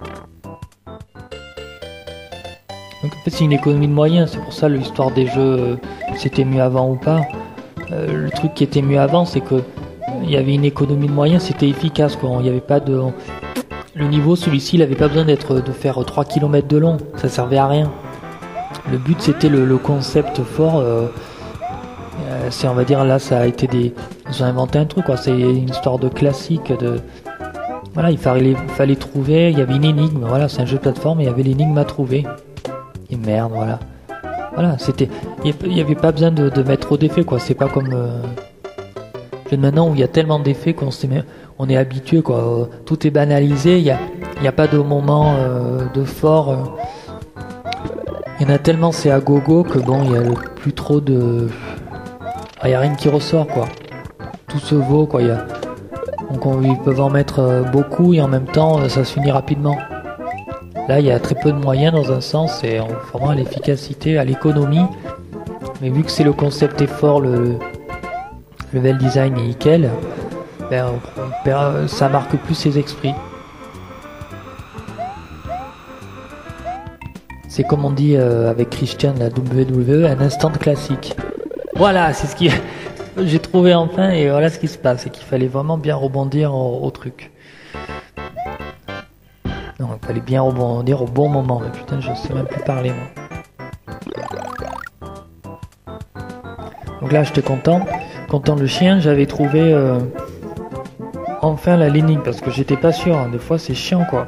Donc en fait c'est une économie de moyens, c'est pour ça l'histoire des jeux, euh, c'était mieux avant ou pas. Euh, le truc qui était mieux avant, c'est que il y avait une économie de moyens, c'était efficace quoi. Il y avait pas de le niveau, celui-ci, il avait pas besoin d'être de faire trois kilomètres de long, ça servait à rien. Le but c'était le, le concept fort. Euh, euh, c'est on va dire là ça a été des ils ont inventé un truc quoi. C'est une histoire de classique de voilà, il fallait, il fallait trouver, il y avait une énigme, voilà, c'est un jeu de plateforme, et il y avait l'énigme à trouver. Et merde, voilà. Voilà, c'était, il n'y avait pas besoin de, de mettre trop d'effets, quoi, c'est pas comme... Euh, maintenant où il y a tellement d'effets qu'on s'est, on est habitué, quoi, tout est banalisé, il n'y a, il y a pas de moment euh, de fort. Euh, il y en a tellement, c'est à gogo, que bon, il y a le, plus trop de... Ah, il n'y a rien qui ressort, quoi. Tout se vaut, quoi, il y a... Donc on, ils peuvent en mettre euh, beaucoup et en même temps euh, ça se finit rapidement. Là il y a très peu de moyens dans un sens et on vraiment à l'efficacité, à l'économie. Mais vu que c'est le concept est fort, le, le level design est nickel, ben, on, on perd, ça marque plus ses esprits. C'est comme on dit euh, avec Christian la W W E, un instant classique. Voilà, c'est ce qui... J'ai trouvé enfin et voilà ce qui se passe, c'est qu'il fallait vraiment bien rebondir au, au truc. Non, il fallait bien rebondir au bon moment, mais putain je sais même plus parler moi. Donc là j'étais content, content le chien, j'avais trouvé euh, enfin la ligne parce que j'étais pas sûr, hein. Des fois c'est chiant quoi.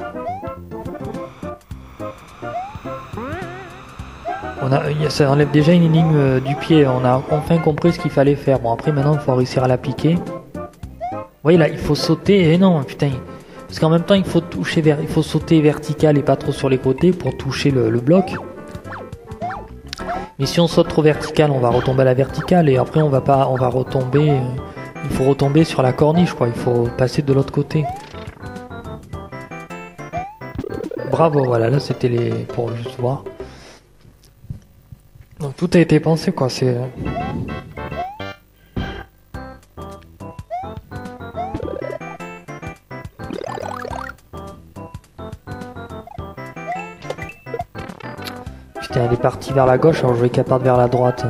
On a, ça enlève déjà une énigme euh, du pied, on a enfin compris ce qu'il fallait faire. Bon après maintenant il faut réussir à l'appliquer. Vous voyez là, il faut sauter, et non putain, parce qu'en même temps il faut toucher vers, il faut sauter vertical et pas trop sur les côtés pour toucher le, le bloc. Mais si on saute trop vertical, on va retomber à la verticale et après on va pas, on va retomber, euh, il faut retomber sur la corniche quoi, il faut passer de l'autre côté. Bravo, voilà, là c'était les, pour juste voir. Donc tout a été pensé quoi, c'est... Putain, elle est partie vers la gauche alors je vais qu'elle parte vers la droite.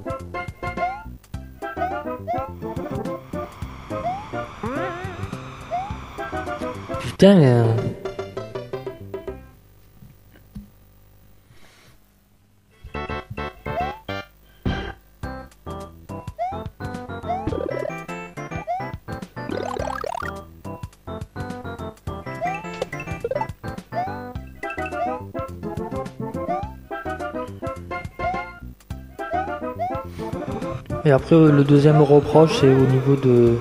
Putain mais... Et après le deuxième reproche c'est au niveau de...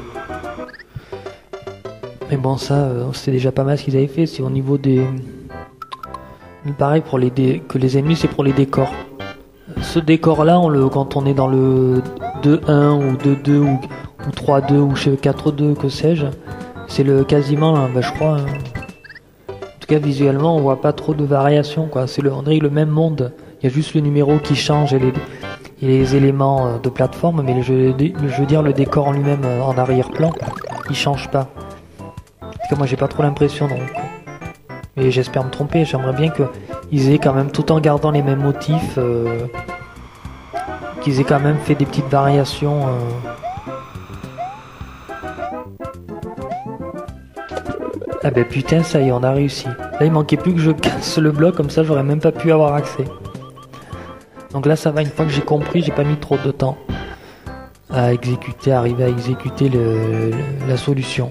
Mais bon ça euh, c'est déjà pas mal ce qu'ils avaient fait, c'est au niveau des... Pareil pour les dé... que les ennemis c'est pour les décors. Ce décor là on le... quand on est dans le deux un ou deux deux ou, ou trois deux ou quatre deux que sais-je, c'est le quasiment hein, bah, je crois hein. En tout cas visuellement on voit pas trop de variations quoi, c'est le... on dirait le même monde, il y a juste le numéro qui change et les... et les éléments de plateforme, mais le jeu, je veux dire le décor en lui-même en arrière-plan, il change pas. Parce que moi j'ai pas trop l'impression donc. Et j'espère me tromper, j'aimerais bien qu'ils aient quand même, tout en gardant les mêmes motifs, euh, qu'ils aient quand même fait des petites variations. Euh... Ah ben putain, ça y est, on a réussi. Là, il manquait plus que je casse le bloc, comme ça, j'aurais même pas pu avoir accès. Donc là, ça va, une fois que j'ai compris, j'ai pas mis trop de temps à exécuter, à arriver à exécuter le, le, la solution.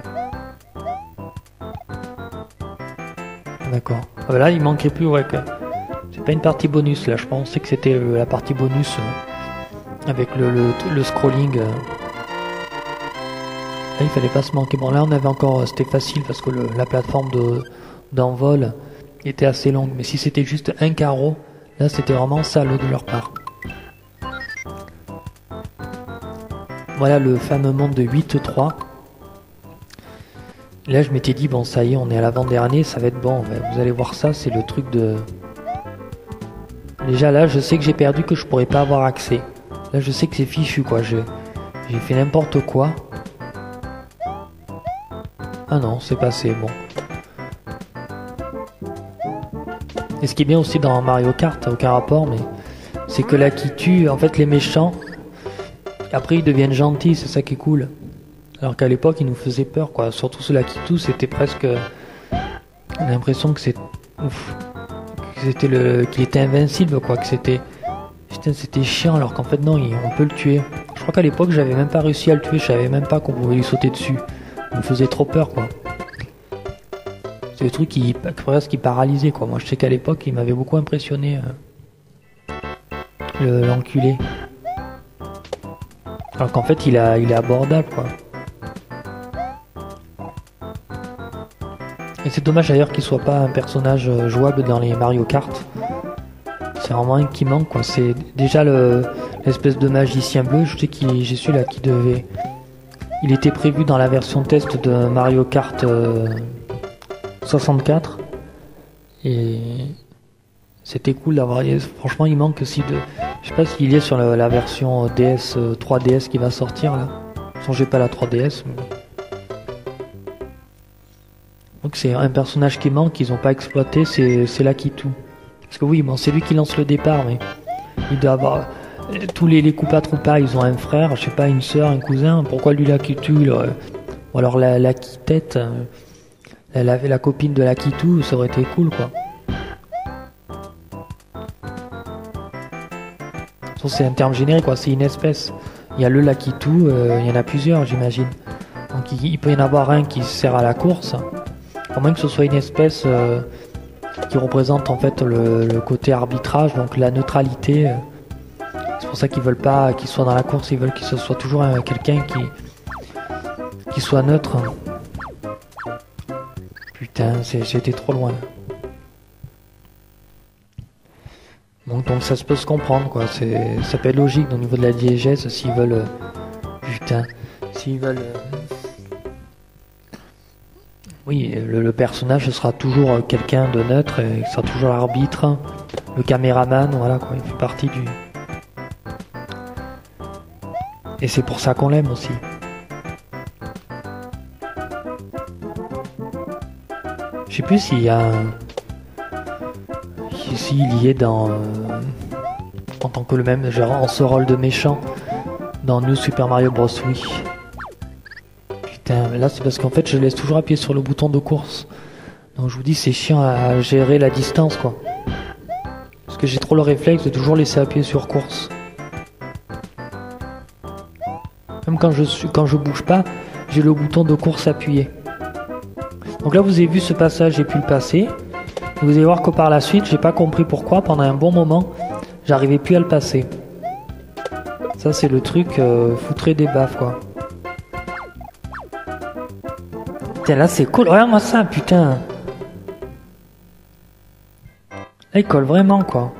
D'accord. Ah ben là, il manquait plus, ouais, que... C'est pas une partie bonus, là, je pensais que c'était la partie bonus euh, avec le, le, le scrolling. Euh... Là, il fallait pas se manquer. Bon, là, on avait encore... C'était facile, parce que le, la plateforme de d'envol était assez longue. Mais si c'était juste un carreau, là, c'était vraiment salaud de leur part. Voilà le fameux monde de huit trois. Là, je m'étais dit, bon, ça y est, on est à l'avant-dernier, ça va être bon. Vous allez voir ça, c'est le truc de... Déjà, là, je sais que j'ai perdu, que je pourrais pas avoir accès. Là, je sais que c'est fichu, quoi. Je... J'ai fait n'importe quoi. Ah non, c'est passé, bon. Et ce qui est bien aussi dans Mario Kart, aucun rapport, mais... C'est que là, qui tue, en fait, les méchants... Après, ils deviennent gentils, c'est ça qui est cool. Alors qu'à l'époque, ils nous faisaient peur, quoi. Surtout ceux-là qui tuent, c'était presque... On a l'impression que c'est... Ouf. Que c'était le... Qu'il était invincible, quoi. Que c'était... Putain, c'était chiant, alors qu'en fait, non, on peut le tuer. Je crois qu'à l'époque, j'avais même pas réussi à le tuer. Je savais même pas qu'on pouvait lui sauter dessus. Il me faisait trop peur, quoi. C'est le truc qui... presque qui paralysait, quoi. Moi, je sais qu'à l'époque, il m'avait beaucoup impressionné. Euh... Le... L'enculé. Alors qu'en fait il, a, il est abordable, quoi. Et c'est dommage d'ailleurs qu'il soit pas un personnage jouable dans les Mario Kart. C'est vraiment un qui manque, quoi. C'est déjà le l'espèce de magicien bleu. Je sais qu'il j'ai su là qui devait. Il était prévu dans la version test de Mario Kart euh, soixante-quatre. Et c'était cool d'avoir. Franchement, il manque aussi de. Je sais pas s'il est sur la, la version D S, euh, trois D S qui va sortir là. Sans j'ai pas la trois D S. Mais... Donc c'est un personnage qui manque, qu'ils ont pas exploité, c'est c'est l'Akitu. Parce que oui, bon, c'est lui qui lance le départ, mais il doit avoir tous les les Koopa Troopa, ils ont un frère, je sais pas, une sœur, un cousin. Pourquoi lui l'Akitu, là, ou alors la l'Akitette, elle avait la copine de l'Akitu, ça aurait été cool, quoi. C'est un terme générique, quoi. C'est une espèce. Il y a le Lakitu, euh, il y en a plusieurs, j'imagine. Donc il, il peut y en avoir un qui sert à la course, à moins que ce soit une espèce euh, qui représente en fait le, le côté arbitrage, donc la neutralité. C'est pour ça qu'ils veulent pas qu'il soit dans la course, ils veulent que ce soit toujours euh, quelqu'un qui qui soit neutre. Putain, j'étais trop loin. Donc, donc ça se peut se comprendre, quoi. C'est, ça peut être logique au niveau de la diégèse s'ils veulent. Euh, putain, s'ils veulent. Euh, oui, le, le personnage ce sera toujours quelqu'un de neutre, et il sera toujours l'arbitre, le caméraman, voilà, quoi. Il fait partie du. Et c'est pour ça qu'on l'aime aussi. Je sais plus s'il y a un. S'il y est dans euh, en tant que le même, genre en ce rôle de méchant dans New Super Mario Bros. Wii. Putain, mais là c'est parce qu'en fait je laisse toujours appuyer sur le bouton de course. Donc je vous dis c'est chiant à gérer la distance, quoi. Parce que j'ai trop le réflexe de toujours laisser appuyer sur course. Même quand je suis quand je bouge pas, j'ai le bouton de course appuyé. Donc là vous avez vu ce passage, j'ai pu le passer. Vous allez voir que par la suite, j'ai pas compris pourquoi, pendant un bon moment, j'arrivais plus à le passer. Ça, c'est le truc euh, foutrait des baffes, quoi. Putain, là, c'est cool. Regarde-moi ça, putain. Là, il colle vraiment, quoi.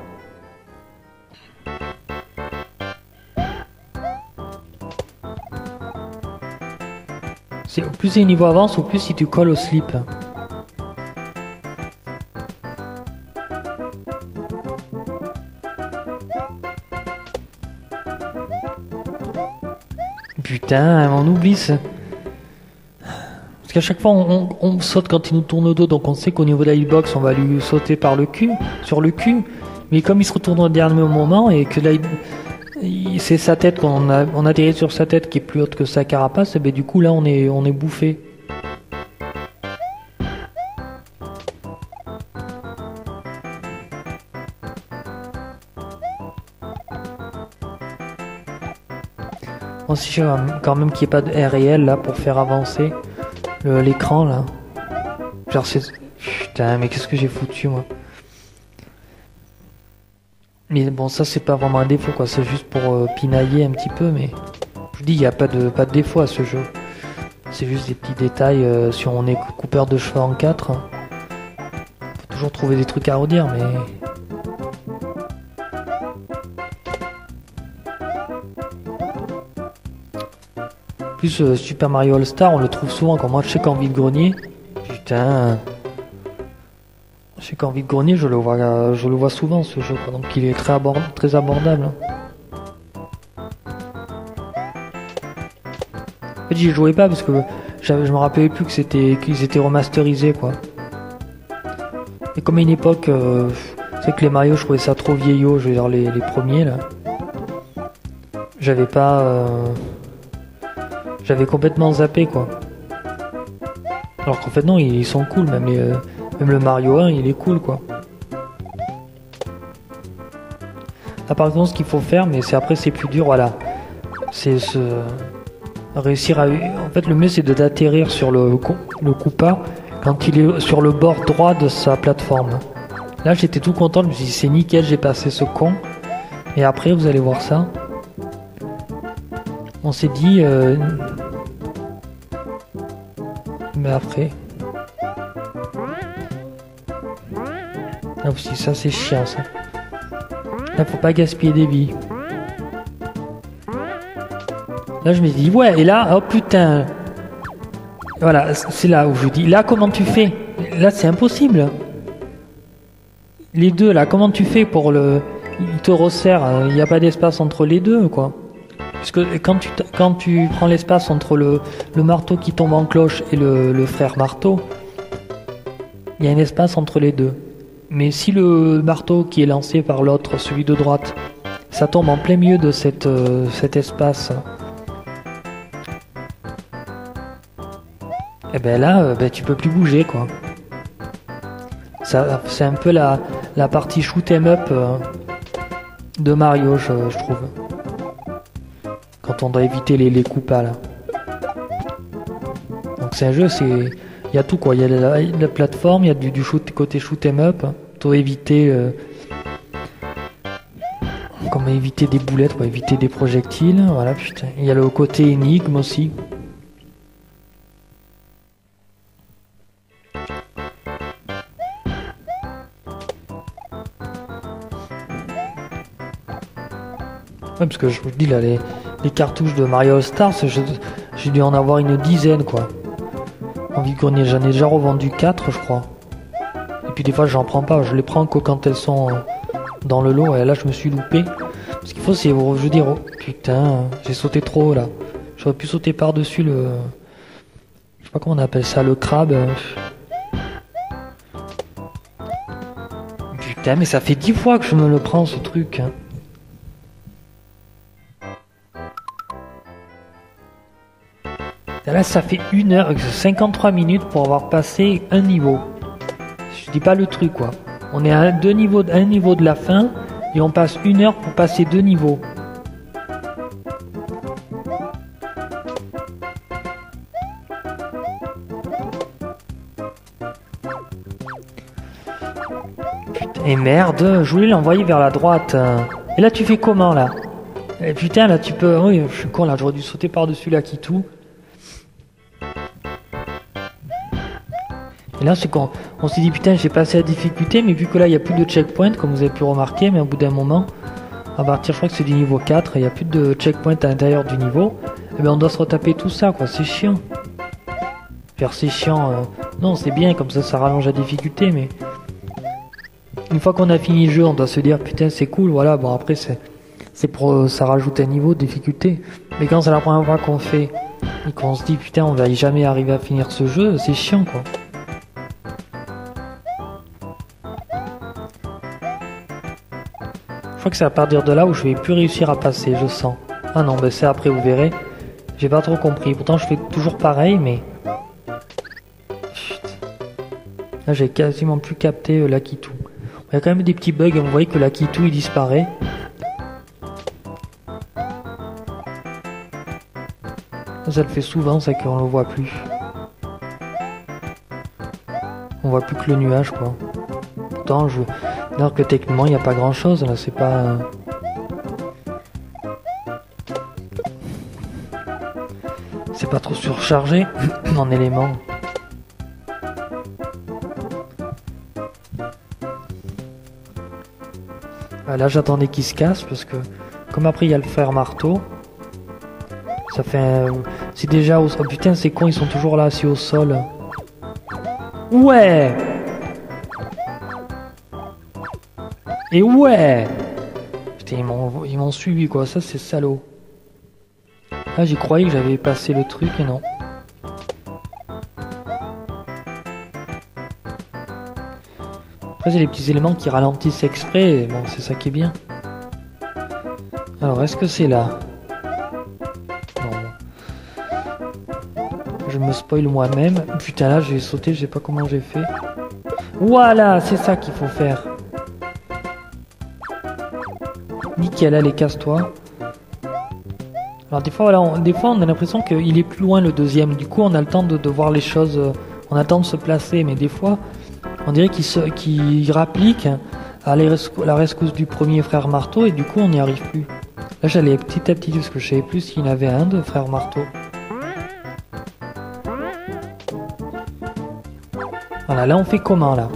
C'est, plus les niveaux avancent, au plus si tu colles au slip. Putain, on oublie ça. Parce qu'à chaque fois, on, on, on saute quand il nous tourne le dos, donc on sait qu'au niveau de la hitbox, on va lui sauter par le cul, sur le cul. Mais comme il se retourne au dernier moment et que là, il, il, c'est sa tête, qu'on a, on atterrit sur sa tête qui est plus haute que sa carapace, et ben du coup là, on est, on est bouffé. Moi aussi, je veux quand même qu'il n'y ait pas de R et L là pour faire avancer le- l'écran là. Genre c'est... Putain, mais qu'est-ce que j'ai foutu moi. Mais bon, ça c'est pas vraiment un défaut quoi, c'est juste pour euh, pinailler un petit peu, mais je vous dis, il n'y a pas de, pas de défaut à ce jeu. C'est juste des petits détails, euh, si on est coupeur de cheveux en quatre, faut toujours trouver des trucs à redire, mais... En plus, euh, Super Mario All-Star, on le trouve souvent quand moi je sais qu'en vide-grenier, putain... Je sais qu'en vide-grenier, je le vois, euh, je le vois souvent ce jeu, quoi. Donc il est très, abord très abordable. En fait, j'y jouais pas parce que je me rappelais plus que c'était qu'ils étaient remasterisés, quoi. Et comme à une époque, euh, c'est que les Mario, je trouvais ça trop vieillot, je veux dire les, les premiers là. J'avais pas, euh, j'avais complètement zappé, quoi. Alors qu'en fait non, ils sont cool, même les, euh, même le Mario un, il est cool, quoi. Là par exemple, ce qu'il faut faire, mais c'est après c'est plus dur, voilà, c'est ce réussir à... En fait, le mieux, c'est de d'atterrir sur le, le Koopa quand il est sur le bord droit de sa plateforme. Là, j'étais tout content. Je me suis dit, c'est nickel, j'ai passé ce con. Et après, vous allez voir ça. On s'est dit... Euh... Mais après... Là aussi, ça, c'est chiant, ça. Là, faut pas gaspiller des vies. Là, je me dis, ouais, et là, oh putain. Voilà, c'est là où je dis, là, comment tu fais? Là, c'est impossible. Les deux, là, comment tu fais pour le... Il te resserre, il n'y a pas d'espace entre les deux, quoi. Parce que quand tu, quand tu prends l'espace entre le, le marteau qui tombe en cloche et le, le frère marteau, il y a un espace entre les deux. Mais si le marteau qui est lancé par l'autre, celui de droite, ça tombe en plein milieu de cette, euh, cet espace... Et ben là, euh, ben, tu peux plus bouger, quoi. Ça, c'est un peu la, la partie shoot 'em up euh, de Mario, je, je trouve. Quand on doit éviter les, les Koopas, là. Donc c'est un jeu, c'est... Il y a tout, quoi. Il y a la, la plateforme, il y a du, du shoot, côté shoot 'em up. Pour éviter... Euh, comment éviter des boulettes, pour éviter des projectiles. Voilà, putain. Il y a le côté énigme aussi. Ouais, parce que je vous dis là, les, les cartouches de Mario All-Stars, j'ai dû en avoir une dizaine, quoi. En vide-grenier, j'en ai déjà revendu quatre, je crois. Et puis des fois, j'en prends pas, je les prends que quand elles sont dans le lot, et là, je me suis loupé. Ce qu'il faut, c'est, je veux dire, oh, putain, j'ai sauté trop haut, là. J'aurais pu sauter par-dessus le... Je sais pas comment on appelle ça, le crabe. Putain, mais ça fait dix fois que je me le prends, ce truc, hein. Là, ça fait une heure, cinquante-trois minutes pour avoir passé un niveau. Je dis pas le truc, quoi. On est à un, deux niveaux, un niveau de la fin et on passe une heure pour passer deux niveaux. Putain, et merde, je voulais l'envoyer vers la droite. Et là, tu fais comment, là? Et putain, là, tu peux... Oui, je suis con, là, j'aurais dû sauter par-dessus la Kitou. Et là, c'est quand on s'est dit, putain, j'ai passé la difficulté, mais vu que là, il n'y a plus de checkpoint, comme vous avez pu remarquer, mais au bout d'un moment, à partir, je crois que c'est du niveau quatre, il n'y a plus de checkpoint à l'intérieur du niveau, et bien on doit se retaper tout ça, quoi, c'est chiant. Faire c'est chiant, euh... non, c'est bien, comme ça, ça rallonge la difficulté, mais... Une fois qu'on a fini le jeu, on doit se dire, putain, c'est cool, voilà, bon, après, c'est c'est pour... Euh, ça rajoute un niveau de difficulté. Mais quand c'est la première fois qu'on fait, et qu'on se dit, putain, on va jamais arriver à finir ce jeu, c'est chiant, quoi. Je crois que c'est à partir de là où je vais plus réussir à passer, je sens. Ah non, ben c'est après, vous verrez. J'ai pas trop compris. Pourtant, je fais toujours pareil, mais... Chut. Là, j'ai quasiment plus capté euh, la Kitou. Il y a quand même des petits bugs. Vous voyez que la Kitou, il disparaît. Ça, ça le fait souvent, c'est qu'on le voit plus. On voit plus que le nuage, quoi. Pourtant, je... alors que techniquement, il n'y a pas grand chose, là, c'est pas... C'est pas trop surchargé en éléments. Ah, là, j'attendais qu'il se casse, parce que, comme après, il y a le frère marteau, ça fait... Un... C'est déjà au... Oh, putain, c'est con, ils sont toujours là, assis au sol. Ouais! Et ouais! Putain, ils m'ont, ils m'ont suivi, quoi. Ça, c'est salaud. Ah, j'y croyais que j'avais passé le truc, et non. Après, c'est les petits éléments qui ralentissent exprès, et bon, c'est ça qui est bien. Alors, est-ce que c'est là? Non. Je me spoil moi-même. Putain, là, j'ai sauté, je sais pas comment j'ai fait. Voilà, c'est ça qu'il faut faire. Nickel, allez, casse-toi. Alors des fois, voilà, on, des fois on a l'impression qu'il est plus loin le deuxième. Du coup, on a le temps de, de voir les choses, euh, on a le temps de se placer. Mais des fois, on dirait qu'il se, qu'il rapplique à la rescousse, la rescousse du premier frère marteau et du coup, on n'y arrive plus. Là, j'allais petit à petit parce que je savais plus s'il y en avait un de frère marteau. Voilà, là, on fait comment là?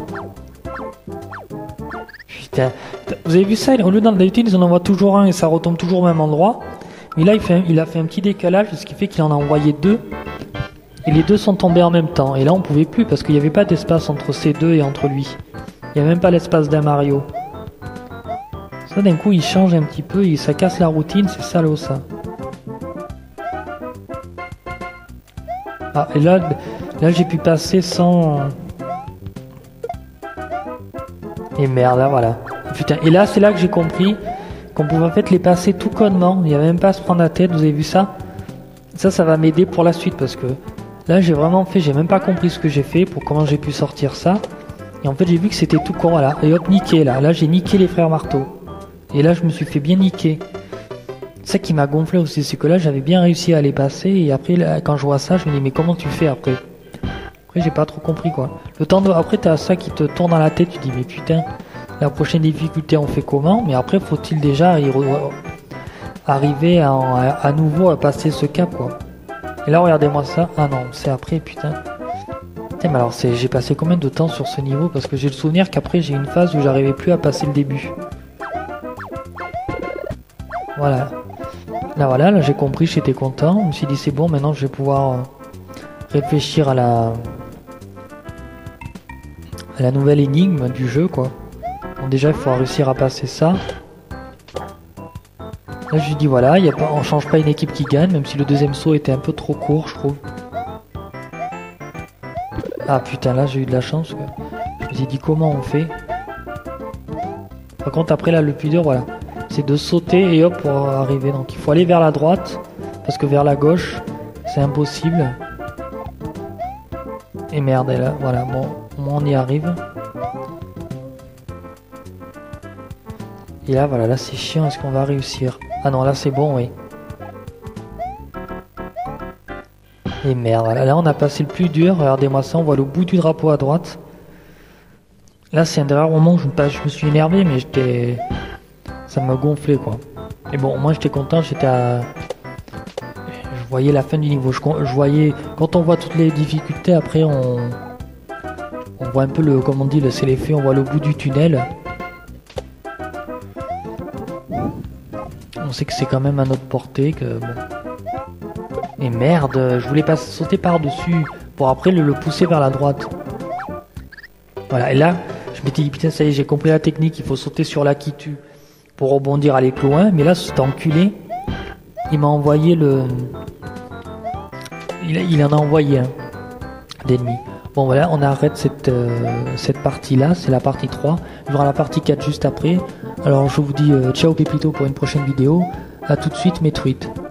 Putain, vous avez vu ça? Au lieu d'habitude, ils en envoient toujours un et ça retombe toujours au même endroit. Mais là, il, fait, il a fait un petit décalage, ce qui fait qu'il en a envoyé deux. Et les deux sont tombés en même temps. Et là, on pouvait plus parce qu'il n'y avait pas d'espace entre ces deux et entre lui. Il n'y a même pas l'espace d'un Mario. Ça, d'un coup, il change un petit peu, et ça casse la routine, c'est salaud, ça. Ah, et là, là j'ai pu passer sans... Et merde, là, voilà. Putain, et là, c'est là que j'ai compris... qu'on pouvait en fait les passer tout connement, il n'y avait même pas à se prendre la tête, vous avez vu ça? Ça, ça va m'aider pour la suite parce que là j'ai vraiment fait, j'ai même pas compris ce que j'ai fait, pour comment j'ai pu sortir ça. Et en fait j'ai vu que c'était tout con, voilà, et hop, niqué là, là j'ai niqué les frères marteau. Et là je me suis fait bien niquer. Ça qui m'a gonflé aussi, c'est que là j'avais bien réussi à les passer et après là, quand je vois ça, je me dis mais comment tu fais après? Après j'ai pas trop compris quoi. Le temps de... Après t'as ça qui te tourne dans la tête, tu dis mais putain... La prochaine difficulté, on fait comment? Mais après, faut-il déjà y arriver à, à, à nouveau à passer ce cap, quoi. Et là, regardez-moi ça. Ah non, c'est après, putain. Putain, mais alors, c'est, j'ai passé combien de temps sur ce niveau? Parce que j'ai le souvenir qu'après, j'ai une phase où j'arrivais plus à passer le début. Voilà. Là, voilà, là, j'ai compris, j'étais content. Je me suis dit, c'est bon, maintenant, je vais pouvoir euh, réfléchir à la... à la nouvelle énigme du jeu, quoi. Bon, déjà, il faut réussir à passer ça. Là, je lui dis voilà, y a pas, on change pas une équipe qui gagne, même si le deuxième saut était un peu trop court, je trouve. Ah putain, là, j'ai eu de la chance. Quoi. Je me suis dit comment on fait. Par contre, après, là, le plus dur, voilà, c'est de sauter et hop pour arriver. Donc, il faut aller vers la droite, parce que vers la gauche, c'est impossible. Et merde, et là, voilà, bon, on y arrive. Et là, voilà, là c'est chiant, est-ce qu'on va réussir? Ah non, là c'est bon, oui. Et merde, là, là on a passé le plus dur, regardez-moi ça, on voit le bout du drapeau à droite. Là c'est un des rares moments où je, je me suis énervé, mais j'étais... ça me gonflait, quoi. Et bon, moi j'étais content, j'étais à... Je voyais la fin du niveau, je, je voyais... Quand on voit toutes les difficultés, après on... On voit un peu le... Comme on dit, le c'est l'effet, on voit le bout du tunnel. On sait que c'est quand même à notre portée, que bon. Et merde, je voulais pas sauter par-dessus pour après le, le pousser vers la droite. Voilà, et là, je m'étais dit, putain, ça y est, j'ai compris la technique, il faut sauter sur la qui tue pour rebondir, aller plus loin. Mais là, cet enculé, il m'a envoyé le... Il, il en a envoyé un d'ennemis. Bon voilà, on arrête cette, euh, cette partie-là, c'est la partie trois. Il y aura la partie quatre juste après. Alors je vous dis euh, ciao Pépito pour une prochaine vidéo. A tout de suite mes tweets.